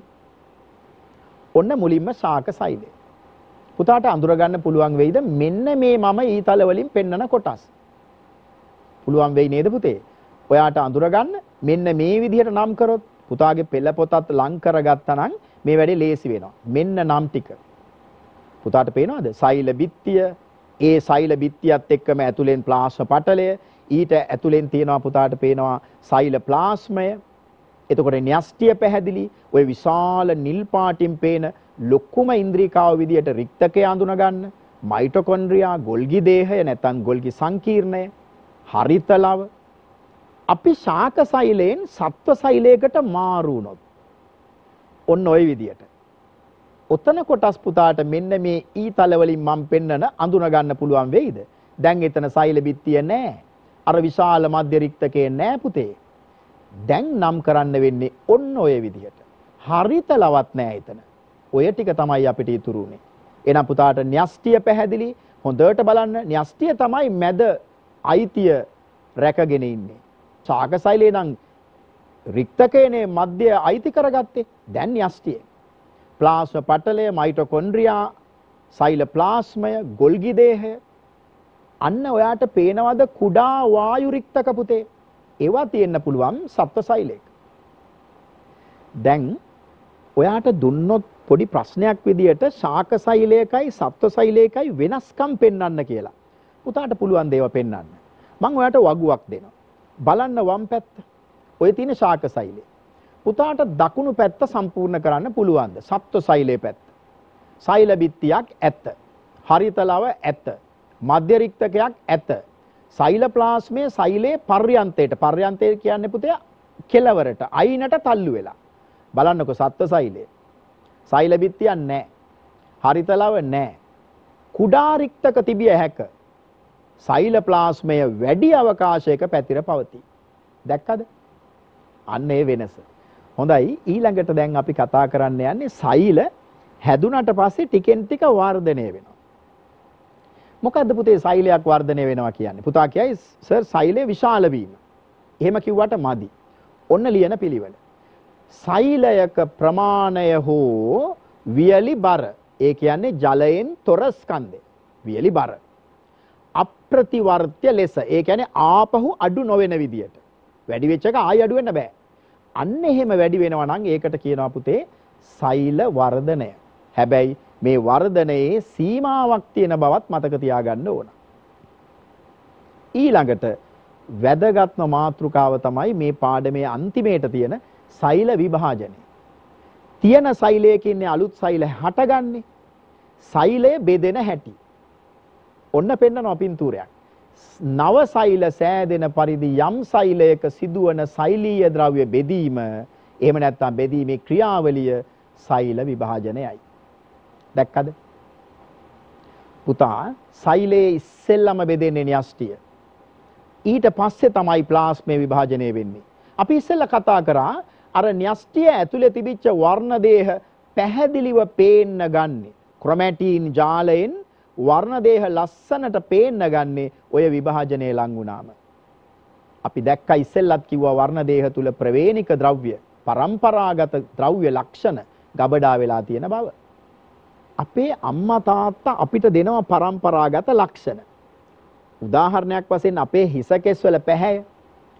ඔන්න මුලින්ම ශාක සෛලය. පුතාට අඳුර ගන්න පුළුවන් වෙයිද මෙන්න මේ මම ඊතල වලින් පෙන්වන කොටස්? පුළුවන් වෙයි නේද පුතේ? ඔයාට අඳුර ගන්න මෙන්න මේ විදිහට නම් කරොත් පුතාගේ පෙළ පොතත් ලං කරගත්තා නම් මේ වැඩේ ලේසි වෙනවා. මෙන්න නම් ටික. පුතාට පේනවද? සෛල බිත්තිය, ඒ සෛල බිත්තියත් එක්කම ඇතුලෙන් ප්ලාස්ම පටලය, ඊට ඇතුලෙන් තියෙනවා පුතාට පේනවා සෛල ප්ලාස්මය. එතකොට න්‍යෂ්ටිය පැහැදිලි. ওই විශාල නිල් පාටින් පේන ලොකුම ඉන්ද්‍රිකාව විදියට රික්තකය අඳුන ගන්න. මයිටොකොන්ඩ්‍රියා, ගොල්ගි දේහය නැත්නම් ගොල්ගි සංකීර්ණය, හරිතලව. අපි ශාක සෛලයෙන් සත්ව සෛලයකට මාරු වුණොත් ඔන්න ওই විදියට. ඔතන කොටස් පුතාට මෙන්න මේ ඊතල වලින් මම පෙන්නන අඳුන ගන්න පුළුවන් වෙයිද? දැන් එතන සෛල බිත්තිය නැහැ. අර විශාල මධ්‍ය රික්තකේ නැහැ පුතේ. දැන් නම් කරන්න වෙන්නේ ඔන්න ඔය විදියට. හරිතලවත් නැහැ එතන. ඔය ටික තමයි අපිට ඉතුරු උනේ. එහෙනම් පුතාට න්‍යෂ්ටිය පැහැදිලි. හොඳට බලන්න න්‍යෂ්ටිය තමයි මැද අයිතිය රැකගෙන ඉන්නේ. ශාක සෛලේ නම් රික්තකේනේ මධ්‍ය අයිති කරගත්තේ. දැන් න්‍යෂ්ටිය. ප්ලාස්ම පටලය, මයිටොකොන්ඩ්‍රියා, සෛල ප්ලාස්මය, ගොල්ගි දේහය. අන්න ඔයාට පේනවද කුඩා වායු රික්තක පුතේ? ඒවා තියෙන්න පුළුවන් සත්ව සෛලයක. දැන් ඔයාට දුන්නොත් පොඩි ප්‍රශ්නයක් විදියට ශාක සෛලයකයි සත්ව සෛලයකයි වෙනස්කම් පෙන්වන්න කියලා. පුතාට පුළුවන් දේව පෙන්වන්න. මම ඔයාට වගුවක් දෙනවා. බලන්න වම් පැත්ත. ඔය තියෙන ශාක සෛලය. පුතාට දකුණු පැත්ත සම්පූර්ණ කරන්න පුළුවන්ද? සත්ව සෛලයේ පැත්ත. සෛල බිත්තියක් ඇත. හරිතලව ඇත. මධ්‍ය රික්තකයක් ඇත. සෛල ප්ලාස්මයේ සෛලයේ පර්යන්තයට. පර්යන්තය කියන්නේ පුතේ කෙලවරට අයිනට තල්ලු වෙලා. බලන්නකො සත්ව සෛලය. සෛල බිත්තියක් නැහැ. හරිතලව නැහැ. කුඩා රික්තක තිබිය හැක. සෛල ප්ලාස්මය වැඩි අවකාශයක පැතිර පවතී. දැක්කද? අන්න ඒ වෙනස. හොඳයි ඊළඟට දැන් අපි කතා කරන්න යන්නේ සෛල හැදුනට පස්සේ ටිකෙන් ටික වර්ධනය වෙනවා. මොකද්ද පුතේ සෛලයක් වර්ධනය වෙනවා කියන්නේ? පුතා කියයි සර් සෛලය විශාල වීම. එහෙම කිව්වට මදි. ඔන්න ලියන පිළිවෙල. සෛලයක ප්‍රමාණය හෝ වියලි බර. ඒ කියන්නේ ජලයෙන් තොර ස්කන්ධය. වියලි බර. අප්‍රතිවර්ත්‍ය ලෙස. ඒ කියන්නේ ආපහු අඩු නොවන විදියට. වැඩි වෙච්ච එක ආයි අඩු වෙන්න බෑ. අන්න එහෙම වැඩි වෙනවා නම් ඒකට කියනවා පුතේ සෛල වර්ධනය. හැබැයි මේ වර්ධනයේ සීමාවක් තියෙන බවත් මතක තියාගන්න ඕන. ඊළඟට වැදගත්ම මාතෘකාව තමයි මේ පාඩමේ අන්තිමේට තියෙන සෛල විභාජනය. තියෙන සෛලයකින් අලුත් සෛල හටගන්නේ. සෛලය බෙදෙන හැටි. ඔන්න පෙන්නනවා පින්තූරයක්. නව සෛල සෑදෙන පරිදි යම් සෛලයක සිදුවන සෛලීය ද්‍රව්‍ය බෙදීම එහෙම නැත්නම් බෙදීමේ ක්‍රියාවලිය සෛල විභාජනයයි. දැක්කද? පුතා සෛලයේ ඉස්සෙල්ලම බෙදෙන්නේ න්‍යෂ්ටිය. ඊට පස්සේ තමයි ප්ලාස්මේ විභාජනය වෙන්නේ. අපි ඉස්සෙල්ලා කතා කරා අර න්‍යෂ්ටිය ඇතුලේ තිබිච්ච වර්ණ දේහ පැහැදිලිව පේන්න ගන්නේ. ක්‍රොමැටින් ජාලයෙන් වර්ණ දේහ ලස්සනට පේන්න ගන්නේ ඔය විභාජනයේ ලං වුණාම. අපි දැක්කා ඉස්සෙල්ලත් කිව්වා වර්ණ දේහ තුල ප්‍රවේණික ද්‍රව්‍ය, පරම්පරාගත ද්‍රව්‍ය ලක්ෂණ ගබඩා වෙලා තියෙන බව. අපේ අම්මා තාත්තා අපිට දෙනවා පරම්පරාගත ලක්ෂණ. උදාහරණයක් වශයෙන් අපේ හිස කෙස් වල පැහැය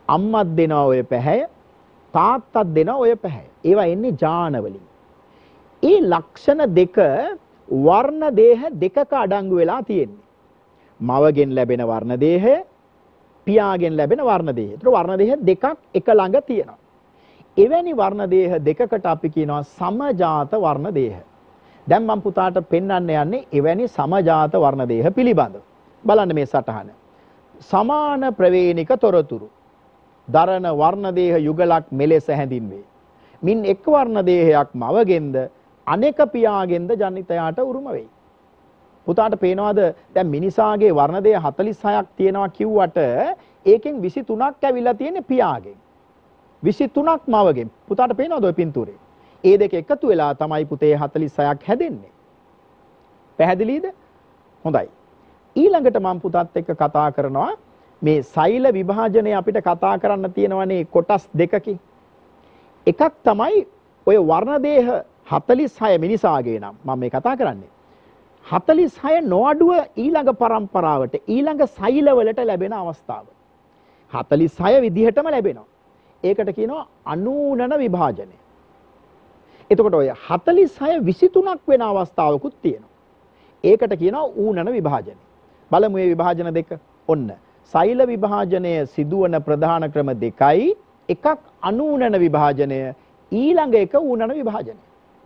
අම්මත් දෙනවා ඔය පැහැය, තාත්තත් දෙනවා ඔය පැහැය. ඒවා එන්නේ ජාන වලින්. ඒ ලක්ෂණ දෙක වර්ණ දේහ දෙකක අඩංගු වෙලා තියෙන්නේ. මවගෙන් ලැබෙන වර්ණ දේහය, පියාගෙන් ලැබෙන වර්ණ දේහය. ඒතර වර්ණ දේහ දෙකක් එක ළඟ තියෙනවා. එවැනි වර්ණ දේහ දෙකකට අපි කියනවා සමජාත වර්ණ දේහ. දැන් මම පුතාට පෙන්වන්න යන්නේ එවැනි සමජාත වර්ණ දේහ පිළිබඳව. බලන්න මේ සටහන. සමාන ප්‍රවේණික තොරතුරු දරන වර්ණ දේහ යුගලක් මෙලෙස හැඳින්වේ. මින් එක් වර්ණ දේහයක් මවගෙන්ද අනෙක පියාගෙන්ද ජනිතයාට උරුම වෙයි. පුතාට පේනවාද දැන් මිනිසාගේ වර්ණ දේහ හතළිස් හයක් තියෙනවා කිව්වට ඒකෙන් විසි තුනක් ඇවිල්ලා තියෙන්නේ පියාගෙන්. විසි තුනක් මවගෙන්. පුතාට පේනවද ඔය පින්තූරේ? ඒ දෙක එකතු වෙලා තමයි පුතේ හතළිස් හයක් හැදෙන්නේ. පැහැදිලිද? හොඳයි. ඊළඟට මම පුතාත් එක්ක කතා කරනවා මේ සෛල විභාජනය අපිට කතා කරන්න තියෙනවනේ කොටස් දෙකකින්. එකක් තමයි ඔය වර්ණ දේහ හතළිස් හය මිනිසාගේ නම් මම මේ කතා කරන්නේ. හතළිස් හය නොඅඩුව ඊළඟ પરම්පරාවට ඊළඟ සෛලවලට ලැබෙන අවස්ථාව. හතළිස් හය විදිහටම ලැබෙනවා. ඒකට කියනවා අනූනන විභාජනය. එතකොට ඔය හතළිස් හය විසි තුනක් වෙන අවස්ථාවකුත් තියෙනවා. ඒකට කියනවා ඌනන විභාජනය. බලමු මේ විභාජන දෙක. ඔන්න සෛල විභාජනය සිදුවන ප්‍රධාන ක්‍රම දෙකයි. එකක් අනූනන විභාජනය, ඊළඟ එක ඌනන විභාජනය.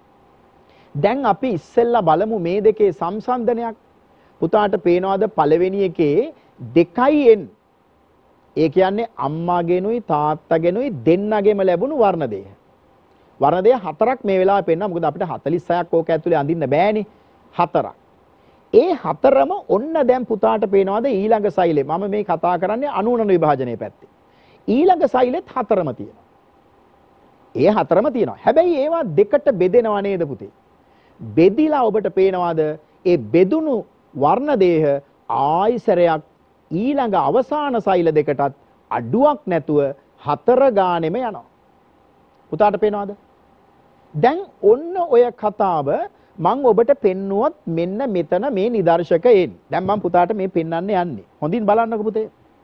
දැන් අපි ඉස්සෙල්ලා බලමු මේ දෙකේ සම්සන්දනයක්. පුතාට පේනවාද පළවෙනි එකේ දෙකයි n. ඒ කියන්නේ අම්මාගෙනුයි තාත්තගෙනුයි දෙන්නගෙම ලැබුණු වර්ණ දේහ. වර්ණ දේහ හතරක් මේ වෙලාවේ පෙන්නනවා. මොකද අපිට හතළිස් හයක් ඕක ඇතුලේ අඳින්න බෑනේ. හතරක්. ඒ හතරම ඔන්න දැන් පුතාට පේනවාද ඊළඟ සෛලේ. මම මේ කතා කරන්නේ අනූනන විභාජනයේ පැත්තේ. ඊළඟ සෛලෙත් හතරම තියෙනවා. ඒ හතරම තියෙනවා. හැබැයි ඒවා දෙකට බෙදෙනව නේද පුතේ? බෙදිලා ඔබට පේනවාද ඒ බෙදුණු වර්ණ දේහ ආයිසරයක් ඊළඟ අවසාන සෛල දෙකටත් අඩුවක් නැතුව හතර ගානෙම යනවා. පුතාට පේනවද? දැන් ඔන්න ඔය කතාව මම ඔබට පෙන්නුවොත් මෙන්න මෙතන මේ නිදර්ශකයෙන්. දැන් මම පුතාට මේ පෙන්වන්න යන්නේ. හොඳින් බලන්නකෝ පුතේ.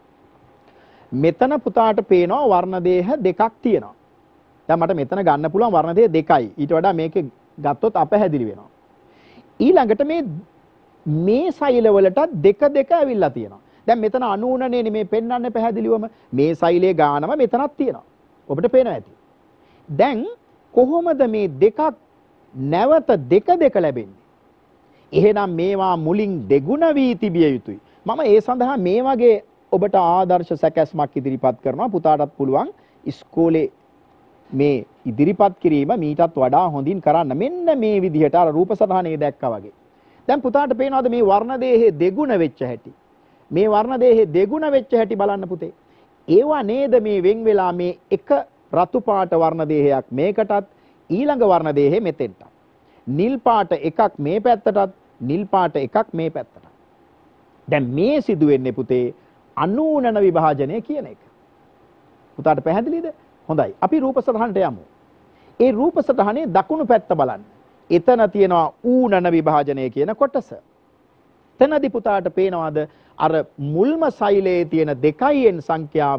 මෙතන පුතාට පේනවා වර්ණ දේහ දෙකක් තියෙනවා. දැන් මට මෙතන ගන්න පුළුවන් වර්ණ දේහ දෙකයි. ඊට වඩා මේකේ ගත්තොත් අපැහැදිලි වෙනවා. ඊළඟට මේ මේ සෛල වලට දෙක දෙක ඇවිල්ලා තියෙනවා. දැන් මෙතන අනූනනේ මේ පෙන්වන්නේ පැහැදිලිවම මේ සෛලයේ ගානම මෙතනක් තියෙනවා. ඔබට පේනවා ඇති. දැන් කොහොමද මේ දෙකක් නැවත දෙක දෙක ලැබෙන්නේ? එහෙනම් මේවා මුලින් දෙගුණ වී තිබිය යුතුයි. මම ඒ සඳහා මේ වගේ ඔබට ආදර්ශ සැකැස්මක් ඉදිරිපත් කරනවා. පුතාටත් පුළුවන් ඉස්කෝලේ මේ ඉදිරිපත් කිරීම මීටත් වඩා හොඳින් කරන්න. මෙන්න මේ විදිහට අර රූප සටහනේ දැක්කා වගේ. දැන් පුතාට පේනවද මේ වර්ණ දේහේ දෙගුණ වෙච්ච හැටි? මේ වර්ණ දේහේ දෙගුණ වෙච්ච හැටි බලන්න පුතේ. ඒවා නේද මේ වෙන් වෙලා මේ එක රතු පාට වර්ණ දේහයක් මේකටත් ඊළඟ වර්ණ දේහේ මෙතෙන්ට. නිල් පාට එකක් මේ පැත්තටත් නිල් පාට එකක් මේ පැත්තටත්. දැන් මේ සිදු වෙන්නේ පුතේ අනූනන විභාජනය කියන එක. පුතාට පැහැදිලිද? හොඳයි. අපි රූප සටහනට යමු. ඒ රූප සටහනේ දකුණු පැත්ත බලන්න. එතන තියෙනවා ඌනන විභාජනය කියන කොටස. එතනදී පුතාට පේනවාද අර මුල්ම සෛලයේ තියෙන දෙකයි n සංඛ්‍යාව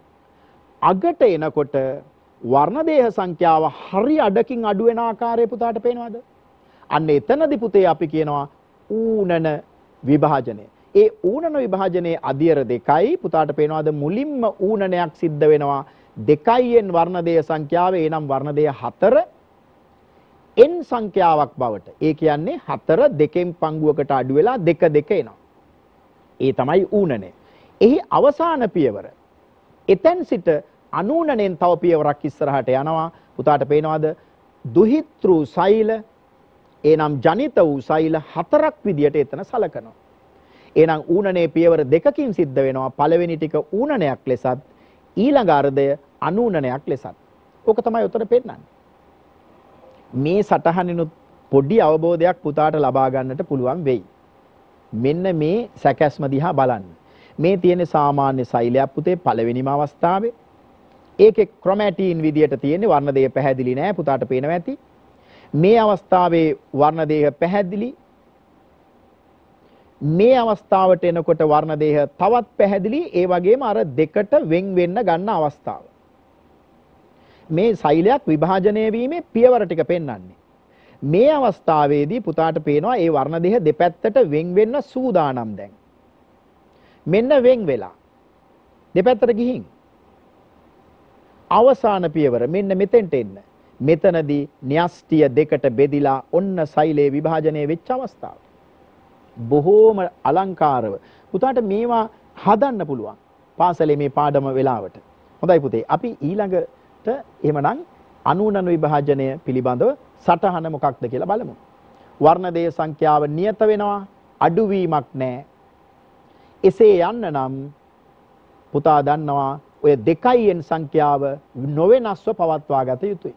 අගට එනකොට වර්ණ දේහ සංඛ්‍යාව හරි අඩකින් අඩු වෙන ආකාරය පුතාට පේනවද? අන්න එතනදී පුතේ අපි කියනවා ඌනන විභාජනය. ඒ ඌනන විභාජනයේ අදියර දෙකයි පුතාට පේනවද මුලින්ම ඌනනයක් සිද්ධ වෙනවා දෙකයි n වර්ණ දේහ සංඛ්‍යාව එනම් වර්ණ දේහ හතර n සංඛ්‍යාවක් බවට. ඒ කියන්නේ හතර දෙකෙන් පංගුවකට අඩු වෙලා දෙක දෙක එනවා. ඒ තමයි ඌනනය. එහි අවසාන පියවර. එතෙන් සිට අනූනනෙන් තව පියවරක් ඉස්සරහට යනවා. පුතාට පේනවද දුහිතෘ සෛල එනම් ජනිත වූ සෛල හතරක් විදියට එතන සලකනවා. එහෙනම් ඌනනේ පියවර දෙකකින් සිද්ධ වෙනවා. පළවෙනි ටික ඌනනයක් ලෙසත් ඊළඟ අර්ධය අනූනනයක් ලෙසත්. ඕක තමයි උතර පෙන්නන්නේ. මේ සටහනිනුත් පොඩි අවබෝධයක් පුතාට ලබා ගන්නට පුළුවන් වෙයි. මෙන්න මේ සැකැස්ම දිහා බලන්න. මේ තියෙන සාමාන්‍ය සෛලයක් පුතේ පළවෙනිම අවස්ථාවේ. ඒකේ ක්‍රොමැටින් විදියට තියෙන්නේ වර්ණ දේහ පැහැදිලි නෑ පුතාට පේනවා ඇති. මේ අවස්ථාවේ වර්ණ දේහ පැහැදිලි. මේ අවස්ථාවට එනකොට වර්ණ දේහ තවත් පැහැදිලි. ඒ වගේම අර දෙකට වෙන් වෙන්න ගන්න අවස්ථාව. මේ සෛලයක් විභාජනය වීමේ පියවර ටික පෙන්වන්නේ. මේ අවස්ථාවේදී පුතාට පේනවා ඒ වර්ණ දෙහ දෙපැත්තට වෙන් වෙන්න සූදානම් දැන්. මෙන්න වෙන් වෙලා. දෙපැත්තට ගිහින් අවසාන පියවර මෙන්න මෙතෙන්ට එන්න. මෙතනදී න්‍යෂ්ටිය දෙකට බෙදිලා ඔන්න සෛලේ විභාජනය වෙච්ච අවස්ථාව. බොහෝම අලංකාරව පුතාට මේවා හදන්න පුළුවන්. පාසලේ මේ පාඩම වෙලාවට. හොඳයි පුතේ. අපි ඊළඟට එහෙමනම් අනූනන විභාජනය පිළිබඳව සටහන මොකක්ද කියලා බලමු. වර්ණ දේහ සංඛ්‍යාව නියත වෙනවා. අඩුවීමක් නැහැ. එසේ යන්න නම් පුතා දන්නවා ඔය දෙකයින් සංඛ්‍යාව නොවෙනස්ව පවත්වා ගත යුතුයි.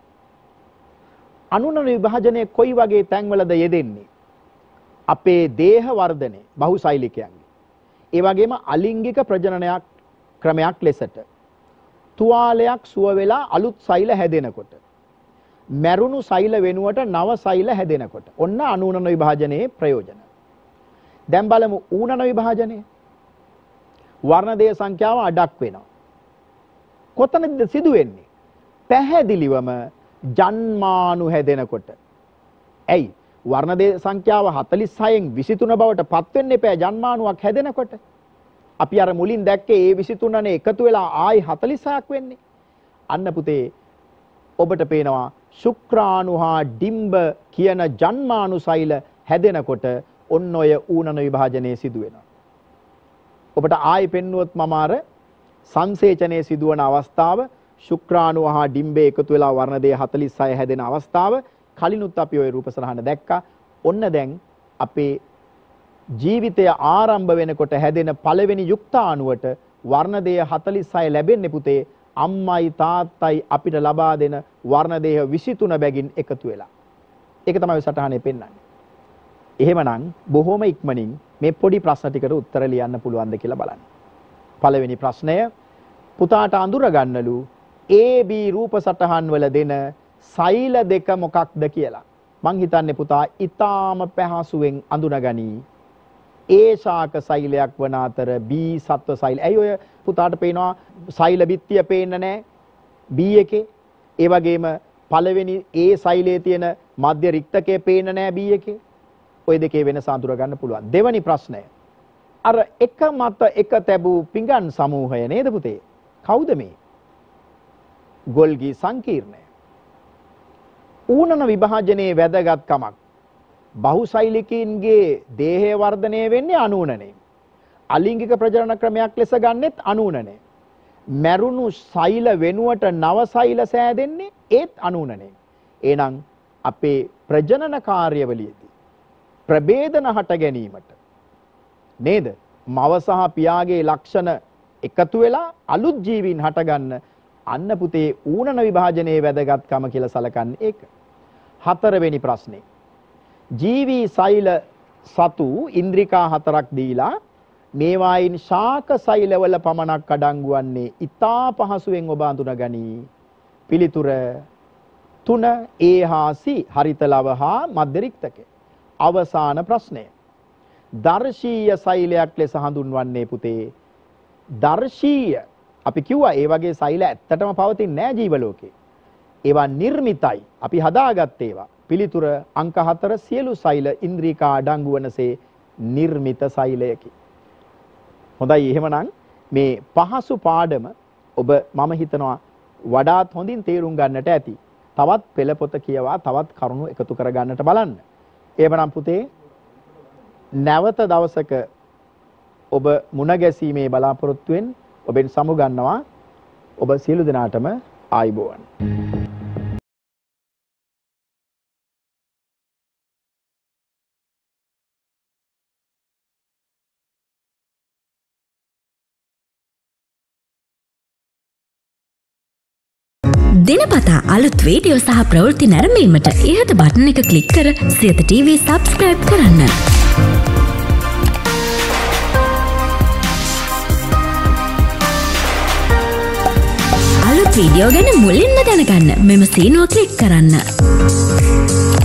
අනූනන විභාජනය කොයි වගේ තැන්වලද යෙදෙන්නේ? අපේ දේහ වර්ධනය බහුසෛලිකයන්ගේ. ඒ වගේම අලිංගික ප්‍රජනනයක් ක්‍රමයක් ලෙසට තුවාලයක් සුව වෙලා අලුත් සෛල හැදෙනකොට මැරුණු සෛල වෙනුවට නව සෛල හැදෙනකොට ඔන්න අනූනන විභාජනයේ ප්‍රයෝජන. දැන් බලමු ඌනන විභාජනය. වර්ණ දේහ සංඛ්‍යාව අඩක් වෙනවා. කොතනද සිදු වෙන්නේ? පැහැදිලිවම ජන්මාණු හැදෙනකොට. ඇයි? වර්ණ දේහ සංඛ්‍යාව හතළිස් හයෙන් විසිතුන බවට පත් වෙන්න එපා ජන්මාණුවක් හැදෙනකොට. අපි අර මුලින් දැක්කේ ඒ විසිතුනනේ එකතු වෙලා ආයි හතළිස් හයක් වෙන්නේ. අන්න පුතේ ඔබට පේනවා ශුක්‍රාණු හා ඩිම්බ කියන ජන්මාණු සෛල හැදෙනකොට ඔන්න ඔය ඌනන විභාජනයේ සිදු වෙනවා. ඔබට ආයි පෙන්නුවොත් මම අර සංසේචනයේ සිදුවන අවස්ථාව ශුක්‍රාණු හා ඩිම්බේ එකතු වෙලා වර්ණ දේහ හතළිස් හය හැදෙන අවස්ථාව කලිනුත් අපි ওই රූප සරහන දැක්කා. ඔන්න දැන් අපේ ජීවිතය ආරම්භ වෙනකොට හැදෙන පළවෙනි යුක්තාණුවට වර්ණ දේහ හතළිස් හය ලැබෙන්නේ පුතේ අම්මයි තාත්තයි අපිට ලබා දෙන වර්ණ දේහ විසිතුන බැගින් එකතු වෙලා. ඒක තමයි සටහනේ පෙන්වන්නේ. එහෙමනම් බොහොම ඉක්මනින් මේ පොඩි ප්‍රශ්න ටිකට උත්තර ලියන්න පුළුවන්ද කියලා බලන්න. පළවෙනි ප්‍රශ්නය පුතාට අඳුර ගන්නලු A B රූප සටහන් වල දෙන සෛල දෙක මොකක්ද කියලා. මං හිතන්නේ පුතා ඊටාම පහසුවෙන් අඳුනගනි. A ශාක සෛලයක් වන අතර B සත්ව සෛල. ඇයි ඔය පුතාට පේනවා සෛල බිත්තිය පේන්නේ නැහැ B එකේ. ඒ වගේම පළවෙනි A සෛලයේ තියෙන මධ්‍ය රික්තකයේ පේන්නේ නැහැ B එකේ. ඔය දෙකේ වෙනස අඳුර ගන්න පුළුවන්. දෙවැනි ප්‍රශ්නය. අර එක මත එක තැබූ පිඟන් සමූහය නේද පුතේ? කවුද මේ? ගොල්ගී සංකීර්ණය. ඌනන විභාජනයේ වැදගත්කමක්. බහුසෛලිකයින්ගේ දේහය වර්ධනය වෙන්නේ අනූනනේ. අලිංගික ප්‍රජනන ක්‍රමයක් ලෙස ගන්නෙත් අනූනනේ. මැරුණු සෛල වෙනුවට නව සෛල සෑදෙන්නේ ඒත් අනූනනේ. එහෙනම් අපේ ප්‍රජනන කාර්යවලදී ප්‍රභේදන හට ගැනීමට නේද? මව සහ පියාගේ ලක්ෂණ එකතු වෙලා අලුත් ජීවීන් හටගන්න අන්න පුතේ ඌනන විභාජනයේ වැදගත්කම කියලා සලකන්නේ ඒක. හතරවෙනි ප්‍රශ්නේ. ජීවී සෛල සතු ඉන්ද්‍රිකා හතරක් දීලා මේවායින් ශාක සෛලවල පමණක් අඩංගු වන්නේ ඊතා පහසුවෙන් ඔබ අඳුනගනි. පිළිතුර තුන A හා C හරිත ලව හා මධ්‍ය රික්තකය. අවසාන ප්‍රශ්නය. දර්ශීය සෛලයක් ලෙස හඳුන්වන්නේ පුතේ දර්ශීය අපි කිව්වා ඒ වගේ සෛල ඇත්තටම පවතින්නේ නැහැ ජීව ලෝකේ. ඒවා නිර්මිතයි. අපි හදාගත් ඒවා. පිළිතුර අංක හතර සියලු සෛල ඉන්ද්‍රිකා අඩංගු වනසේ නිර්මිත සෛලයකි. හොඳයි එහෙමනම් මේ පහසු පාඩම ඔබ මම හිතනවා වඩාත් හොඳින් තේරුම් ගන්නට ඇති. තවත් පෙළ පොත කියවා තවත් කරුණු එකතු කර ගන්නට බලන්න. එහෙමනම් පුතේ නැවත දවසක ඔබ මුණ ගැසීමේ බලාපොරොත්තුවෙන් ඔබෙන් සමුගන්නවා. ඔබ සියලු දෙනාටම ආයුබෝවන්. දිනපතා අලුත් වීඩියෝ සහ ප්‍රවෘත්ති නැරඹීමට ඉහත බටන් එක ක්ලික් කර සියත ටීවී සබ්ස්ක්‍රයිබ් කරන්න. අලුත් වීඩියෝ ගැන මුලින්ම දැනගන්න මෙම සීනුව ක්ලික් කරන්න.